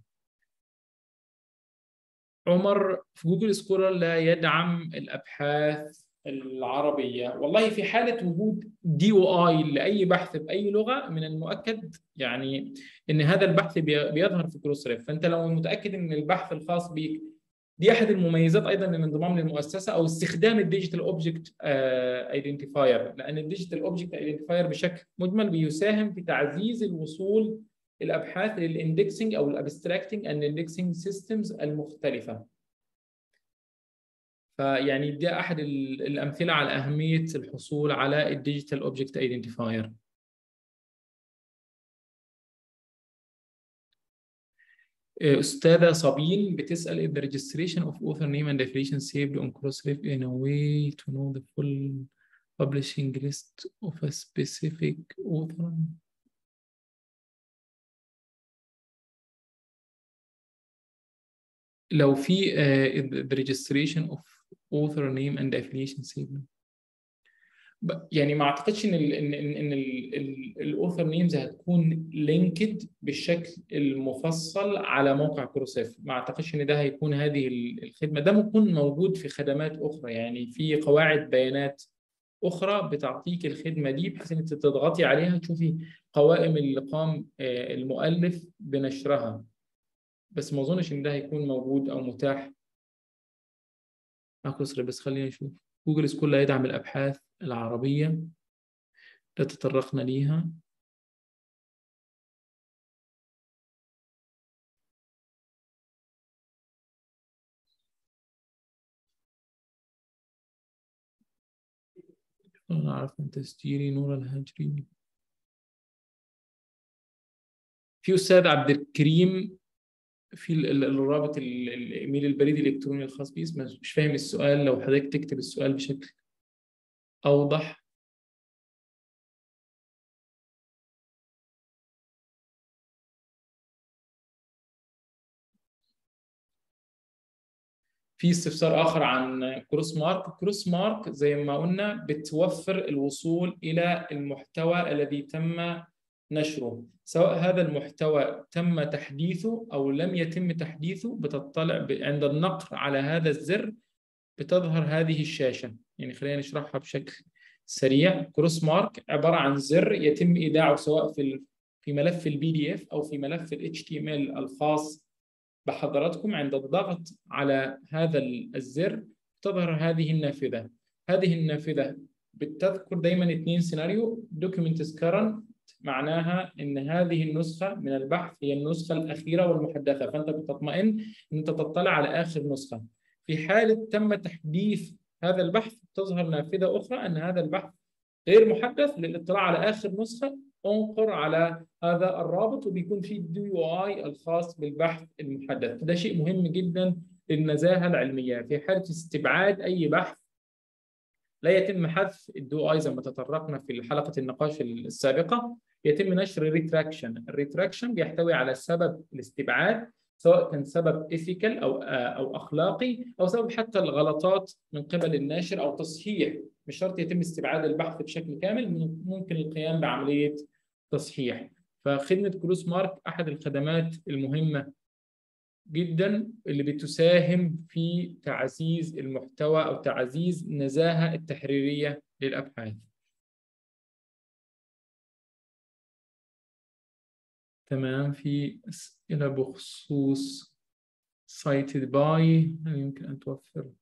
عمر، في جوجل سكولر لا يدعم الابحاث العربيه. والله في حاله وجود دي او اي لاي بحث باي لغه من المؤكد يعني ان هذا البحث بيظهر في كروسريف، فانت لو متاكد ان البحث الخاص بيك، دي احد المميزات ايضا للانضمام للمؤسسه او استخدام الديجيتال اوبجكت ايدنتيفاير، لان الديجيتال اوبجكت ايدنتيفاير بشكل مجمل بيساهم في تعزيز الوصول الابحاث للاندكسنج او الابستراكتنج اند اندكسنج سيستمز المختلفه. فيعني ده احد الامثله على اهميه الحصول على الديجيتال اوبجكت ايدنتيفاير. أستاذة صابين بتسأل if the registration of author name and affiliation saved on Crossref in a way to know the full publishing list of a specific author. لو في the registration of author name and affiliation statement. يعني ما اعتقدش ان الاوثر نيمز هتكون لينكد بالشكل المفصل على موقع كروسيف. ما اعتقدش ان ده هيكون هذه الخدمه. ده ممكن موجود في خدمات اخرى، يعني في قواعد بيانات اخرى بتعطيك الخدمه دي، بحيث انك تضغطي عليها تشوفي قوائم اللي قام المؤلف بنشرها. بس ما اظنش ان ده هيكون موجود او متاح مع كروسيف. بس خلينا نشوف. جوجل سكول لا يدعم الابحاث العربيه، لا تطرقنا ليها. أنا أعرف من تسجيلي نور الهجري. في أستاذ عبد الكريم في الرابط الإيميل البريد الإلكتروني الخاص بي. مش فاهم السؤال، لو حضرتك تكتب السؤال بشكل أوضح. في استفسار آخر عن كروس مارك. كروس مارك زي ما قلنا بتوفر الوصول إلى المحتوى الذي تم نشره، سواء هذا المحتوى تم تحديثه أو لم يتم تحديثه. بتطلع عند النقر على هذا الزر بتظهر هذه الشاشة. يعني خلينا نشرحها بشكل سريع. كروس مارك عبارة عن زر يتم إيداعه سواء في ملف البي دي اف أو في ملف ال HTML الخاص بحضراتكم. عند الضغط على هذا الزر تظهر هذه النافذة. هذه النافذة بتذكر دايما 2 سيناريو. Documents current معناها ان هذه النسخة من البحث هي النسخة الأخيرة والمحدثة، فأنت بتطمئن ان انت تطلع على آخر نسخة. في حالة تم تحديث هذا البحث تظهر نافذة أخرى أن هذا البحث غير محدث. للاطلاع على آخر نسخة انقر على هذا الرابط وبيكون فيه الدي يو اي الخاص بالبحث المحدث. ده شيء مهم جدا للنزاهة العلمية. في حالة استبعاد أي بحث لا يتم حذف الدو اي زي ما تطرقنا في حلقة النقاش السابقة، يتم نشر ريتراكشن. الريتراكشن بيحتوي على سبب الاستبعاد، سواء كان سبب ايثيكال او اخلاقي، او سبب حتى الغلطات من قبل الناشر او تصحيح. مش شرط يتم استبعاد البحث بشكل كامل، ممكن القيام بعملية تصحيح. فخدمة كروس مارك احد الخدمات المهمة جدا اللي بتساهم في تعزيز المحتوى أو تعزيز النزاهة التحريرية للأبحاث. تمام. في أسئلة بخصوص cited by، هل يمكن أن توفر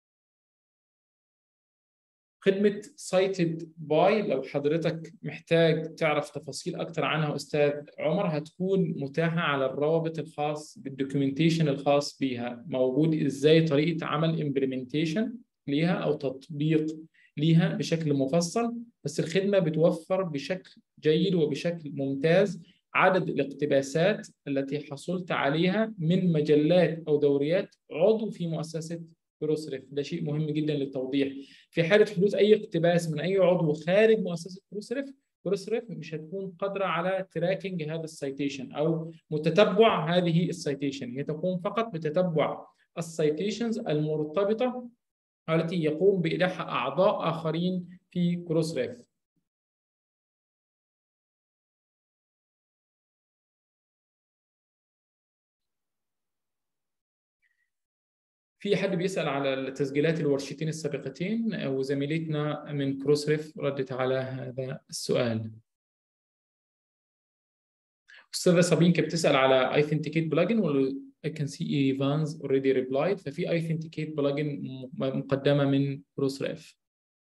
خدمة cited by؟ لو حضرتك محتاج تعرف تفاصيل أكتر عنها أستاذ عمر، هتكون متاحة على الرابط الخاص بالدوكيومنتيشن الخاص بيها. موجود إزاي طريقة عمل implementation ليها أو تطبيق ليها بشكل مفصل. بس الخدمة بتوفر بشكل جيد وبشكل ممتاز عدد الاقتباسات التي حصلت عليها من مجلات أو دوريات عضو في مؤسسة كروسريف. ده شيء مهم جدا للتوضيح. في حالة حدوث أي اقتباس من أي عضو خارج مؤسسة كروسريف مش هتكون قادرة على تراكنج هذا السيتيشن أو متتبع هذه السيتيشن. هي تقوم فقط بتتبع السيتيشنز المرتبطة التي يقوم بإيداعها أعضاء آخرين في كروسريف. في حد بيسأل على التسجيلات الورشتين السابقتين، وزميلتنا من كروسريف ردت على هذا السؤال. أستاذة صابين كانت بتسأل على Authenticate بلجن، ولا I can see Evans already replied. ففي Authenticate بلجن مقدمة من كروسريف.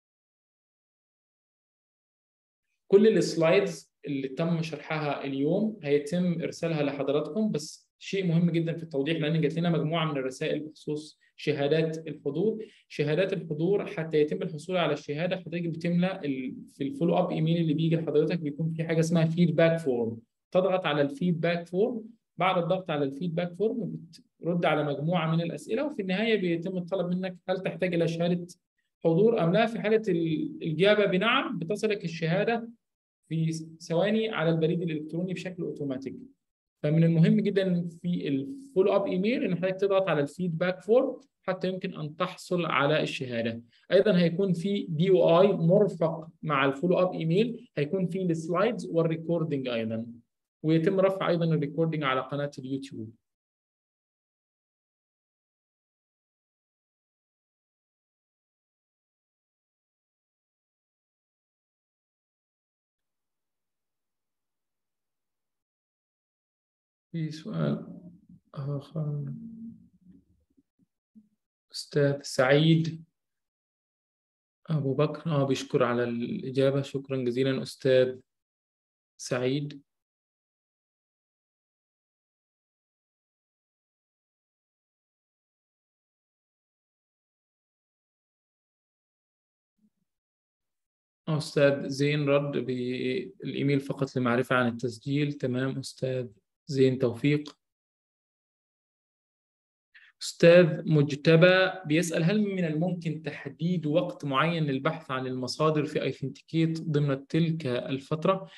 كل السلايدز اللي تم شرحها اليوم هيتم إرسالها لحضراتكم. بس شيء مهم جدا في التوضيح، لأن جات لنا مجموعة من الرسائل بخصوص شهادات الحضور. شهادات الحضور حتى يتم الحصول على الشهادة حضرتك بتملى في الفولو اب ايميل اللي بيجي لحضرتك بيكون في حاجة اسمها فيدباك فورم. تضغط على الفيدباك فورم. بعد الضغط على الفيدباك فورم بترد على مجموعة من الأسئلة، وفي النهاية بيتم الطلب منك هل تحتاج إلى شهادة حضور أم لا. في حالة الإجابة بنعم بتصلك الشهادة في ثواني على البريد الإلكتروني بشكل أوتوماتيك. فمن المهم جدا في الفولو اب ايميل ان حضرتك تضغط على الفيدباك فورم حتى يمكن ان تحصل على الشهاده. ايضا هيكون في دي او اي مرفق مع الفولو اب ايميل، هيكون في السلايدز والريكوردنج ايضا، ويتم رفع ايضا الريكوردنج على قناه اليوتيوب. في سؤال آخر. أستاذ سعيد أبو بكر بيشكر على الإجابة، شكرا جزيلا أستاذ سعيد. أستاذ زين رد بالإيميل فقط لمعرفة عن التسجيل. تمام أستاذ زين توفيق. أستاذ مجتبى بيسأل هل من الممكن تحديد وقت معين للبحث عن المصادر في أيثنتيكيت ضمن تلك الفترة؟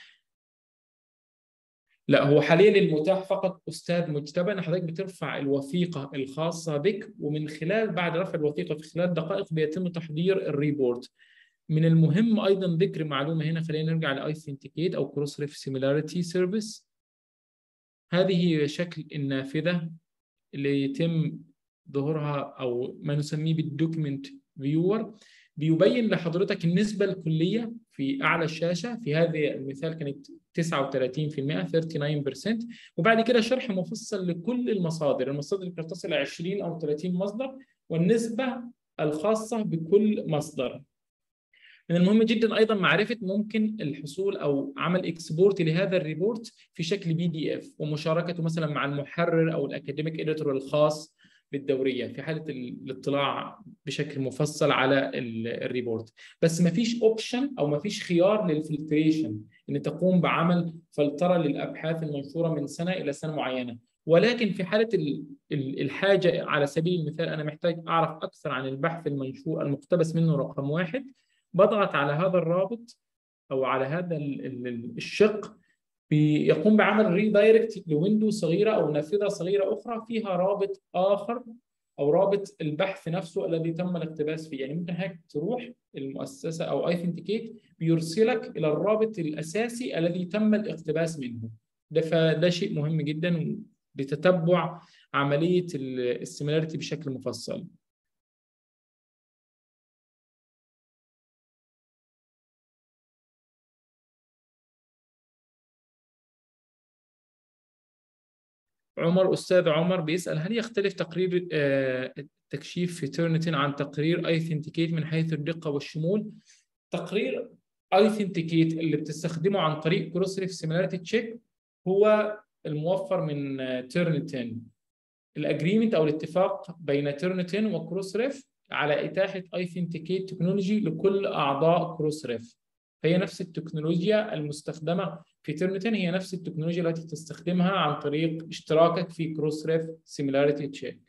لا، هو حاليا المتاح فقط أستاذ مجتبى أن حضرتك بترفع الوثيقة الخاصة بك، ومن خلال بعد رفع الوثيقة في خلال دقائق بيتم تحضير الريبورت. من المهم أيضا ذكر معلومة هنا، خلينا نرجع لأيثنتيكيت أو كروس ريف سيميلاريتي سيرفيس. هذه شكل النافذة اللي يتم ظهورها أو ما نسميه بالدوكيمنت فيور، بيبين لحضرتك النسبة الكلية في أعلى الشاشة. في هذا المثال كانت 39%، 39%. وبعد كده شرح مفصل لكل المصادر اللي بتصل إلى 20 أو 30 مصدر، والنسبة الخاصة بكل مصدر. من المهم جدا ايضا معرفه ممكن الحصول او عمل اكسبورت لهذا الريبورت في شكل بي دي اف، ومشاركته مثلا مع المحرر او الاكاديميك اديتور الخاص بالدوريه في حاله الاطلاع بشكل مفصل على الريبورت. بس ما فيش اوبشن او ما فيش خيار للفلتريشن ان تقوم بعمل فلتره للابحاث المنشوره من سنه الى سنه معينه. ولكن في حاله الحاجه، على سبيل المثال انا محتاج اعرف اكثر عن البحث المنشور المقتبس منه رقم واحد، بضغط على هذا الرابط او على هذا الشق، بيقوم بعمل ريدايركت لويندو صغيره او نافذه صغيره اخرى فيها رابط اخر، او رابط البحث نفسه الذي تم الاقتباس فيه. يعني ممكن حضرتك تروح المؤسسه او ايثنتيكيت بيرسلك الى الرابط الاساسي الذي تم الاقتباس منه. فده شيء مهم جدا لتتبع عمليه السيميلاريتي بشكل مفصل. عمر، أستاذ عمر بيسأل هل يختلف تقرير التكشيف في تيرنتين عن تقرير ايثنتيكيت من حيث الدقة والشمول؟ تقرير ايثنتيكيت اللي بتستخدمه عن طريق كروس ريف سيميلاريتي تشيك هو الموفر من تيرنتين. الاجريمنت او الاتفاق بين تيرنتين وكروس ريف على اتاحه ايثنتيكيت تكنولوجي لكل اعضاء كروس ريف. هي نفس التكنولوجيا المستخدمه في تيرنتين، هي نفس التكنولوجيا التي تستخدمها عن طريق اشتراكك في كروس ريف سيميلاريتي تشيك.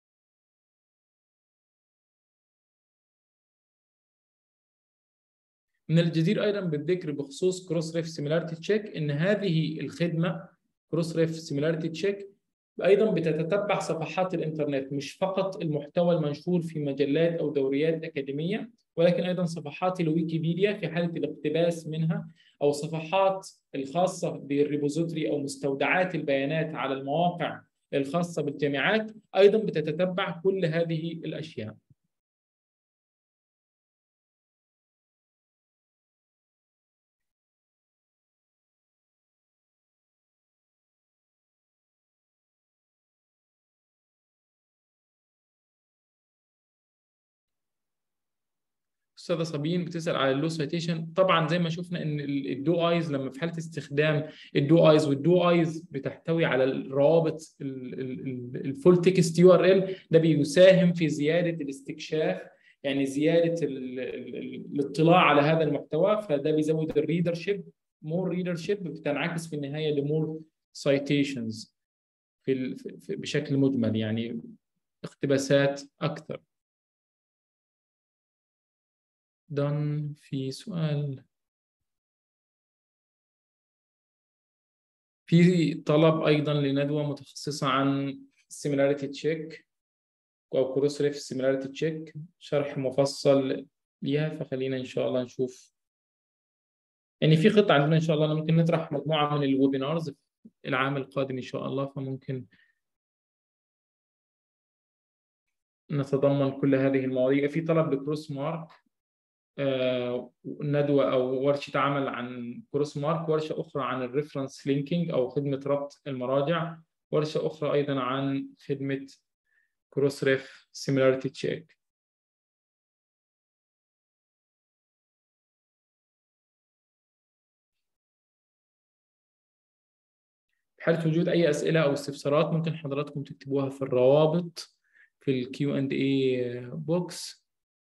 من الجدير ايضا بالذكر بخصوص كروس ريف سيميلاريتي تشيك ان هذه الخدمه كروس ريف سيميلاريتي تشيك ايضا بتتتبع صفحات الانترنت، مش فقط المحتوى المنشور في مجلات او دوريات اكاديميه، ولكن ايضا صفحات الويكيبيديا في حاله الاقتباس منها، او صفحات الخاصه بالريبوزيتوري او مستودعات البيانات على المواقع الخاصه بالجامعات، ايضا بتتتبع كل هذه الاشياء. استاذه صابين بتسال على اللو سيتيشن. طبعا زي ما شفنا ان الدو ايز لما في حاله استخدام الدو ايز، والدو ايز بتحتوي على الروابط الفول تكست يو ار ال، ده بيساهم في زياده الاستكشاف، يعني زياده الاطلاع على هذا المحتوى، فده بيزود الريدرشيب. مور ريدرشيب بتنعكس في النهايه لمور سايتيشنز بشكل مجمل، يعني اقتباسات اكثر. دون في سؤال في طلب أيضا لندوة متخصصة عن similarity check أو Crossref similarity check، شرح مفصل ليها. فخلينا إن شاء الله نشوف، يعني في خطة عندنا إن شاء الله، أنا ممكن نطرح مجموعة من الويبينارز العام القادم إن شاء الله، فممكن نتضمن كل هذه المواضيع. في طلب لكروس مارك، ندوة أو ورشة عمل عن كروس مارك، ورشة أخرى عن الريفرنس لينكينج أو خدمة ربط المراجع، ورشة أخرى أيضا عن خدمة كروس ريف سيميلاريتي تشيك. في حالة وجود أي أسئلة أو استفسارات ممكن حضراتكم تكتبوها في الروابط في الكيو اند اي بوكس.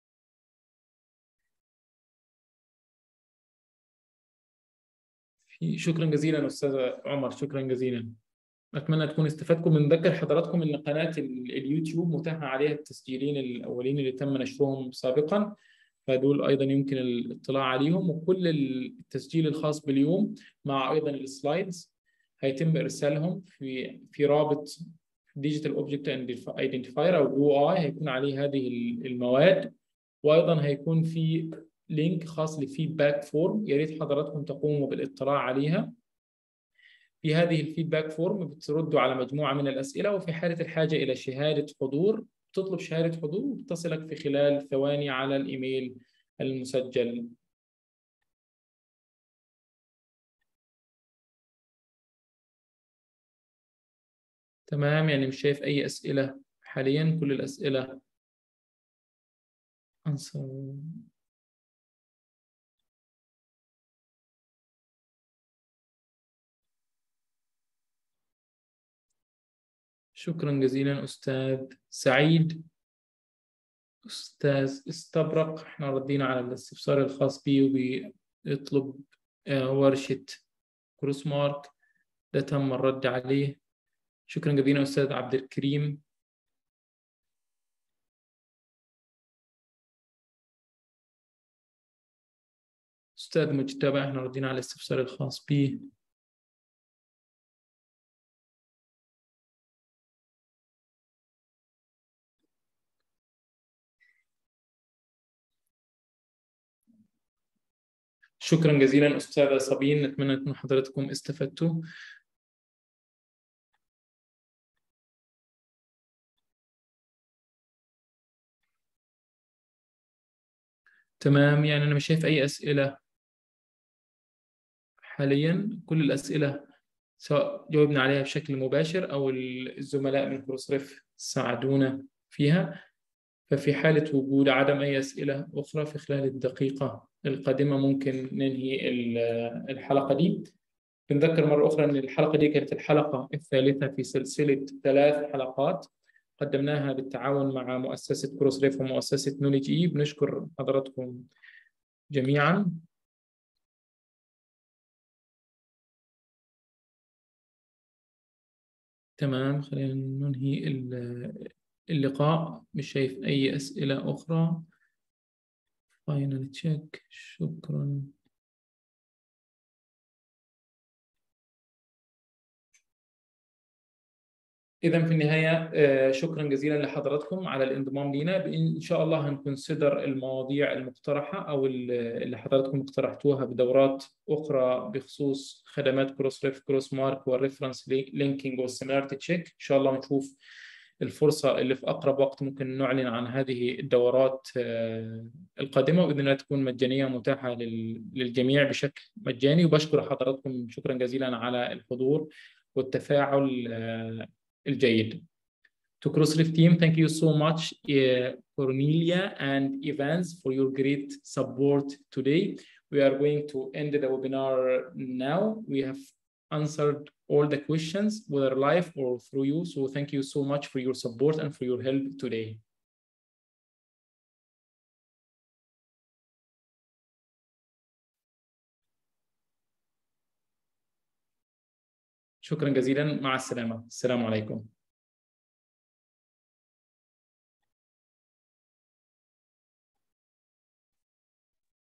شكرا جزيلا أستاذ عمر، شكرا جزيلا. أتمنى تكون استفدتم. بنذكر حضراتكم إن قناة اليوتيوب متاح عليها التسجيلين الأولين اللي تم نشرهم سابقا، فدول أيضا يمكن الاطلاع عليهم، وكل التسجيل الخاص باليوم مع أيضا السلايدز هيتم إرسالهم في رابط ديجيتال اوبجكت ايدنتيفاير او او اي، هيكون عليه هذه المواد، وايضا هيكون في لينك خاص لفيدباك فورم، يا ريت حضراتكم تقوموا بالاطلاع عليها. في هذه الفيدباك فورم بتردوا على مجموعة من الأسئلة، وفي حالة الحاجة إلى شهادة حضور تطلب شهادة حضور وتصلك في خلال ثواني على الإيميل المسجل. تمام، يعني مش شايف أي أسئلة حاليا، كل الأسئلة أنصر. شكرا جزيلا أستاذ سعيد. أستاذ استبرق، احنا ردينا على الاستفسار الخاص به وبيطلب ورشة كروس مارك، ده تم الرد عليه. شكرا جزيلا أستاذ عبد الكريم. أستاذ مجتبى، احنا ردينا على الاستفسار الخاص به. شكرا جزيلا أستاذة صابين، نتمنى أن حضراتكم استفدتوا. تمام، يعني أنا مش شايف أي أسئلة حاليا، كل الأسئلة سواء جاوبنا عليها بشكل مباشر أو الزملاء من كروسريف ساعدونا فيها. ففي حالة وجود عدم أي أسئلة أخرى في خلال الدقيقة القادمة ممكن ننهي الحلقة دي. بنذكر مرة أخرى أن الحلقة دي كانت الحلقة الثالثة في سلسلة 3 حلقات قدمناها بالتعاون مع مؤسسة كروسريف ومؤسسة نوليج إي. بنشكر حضراتكم جميعا. تمام، خلينا ننهي اللقاء. مش شايف أي أسئلة أخرى. فاينل تشيك، شكرا. إذا في النهاية شكرا جزيلا لحضراتكم على الانضمام لنا. إن شاء الله هنكونسيدر المواضيع المقترحة أو اللي حضراتكم اقترحتوها بدورات أخرى بخصوص خدمات كروس ريف كروس مارك والريفرنس لينكينج والسيميلاريتي تشيك. إن شاء الله نشوف الفرصة اللي في أقرب وقت ممكن نعلن عن هذه الدورات القادمة، وبإذن الله تكون مجانية ومتاحة للجميع بشكل مجاني. وبشكر حضراتكم شكرا جزيلا على الحضور والتفاعل الجيد. To Crossref team, thank you so much, Cornelia and Evans, for your great support today. We are going to end the webinar now. We have answered all the questions, whether live or through you. So thank you so much for your support and for your help today. شكرا جزيلا، مع السلامة. السلام عليكم.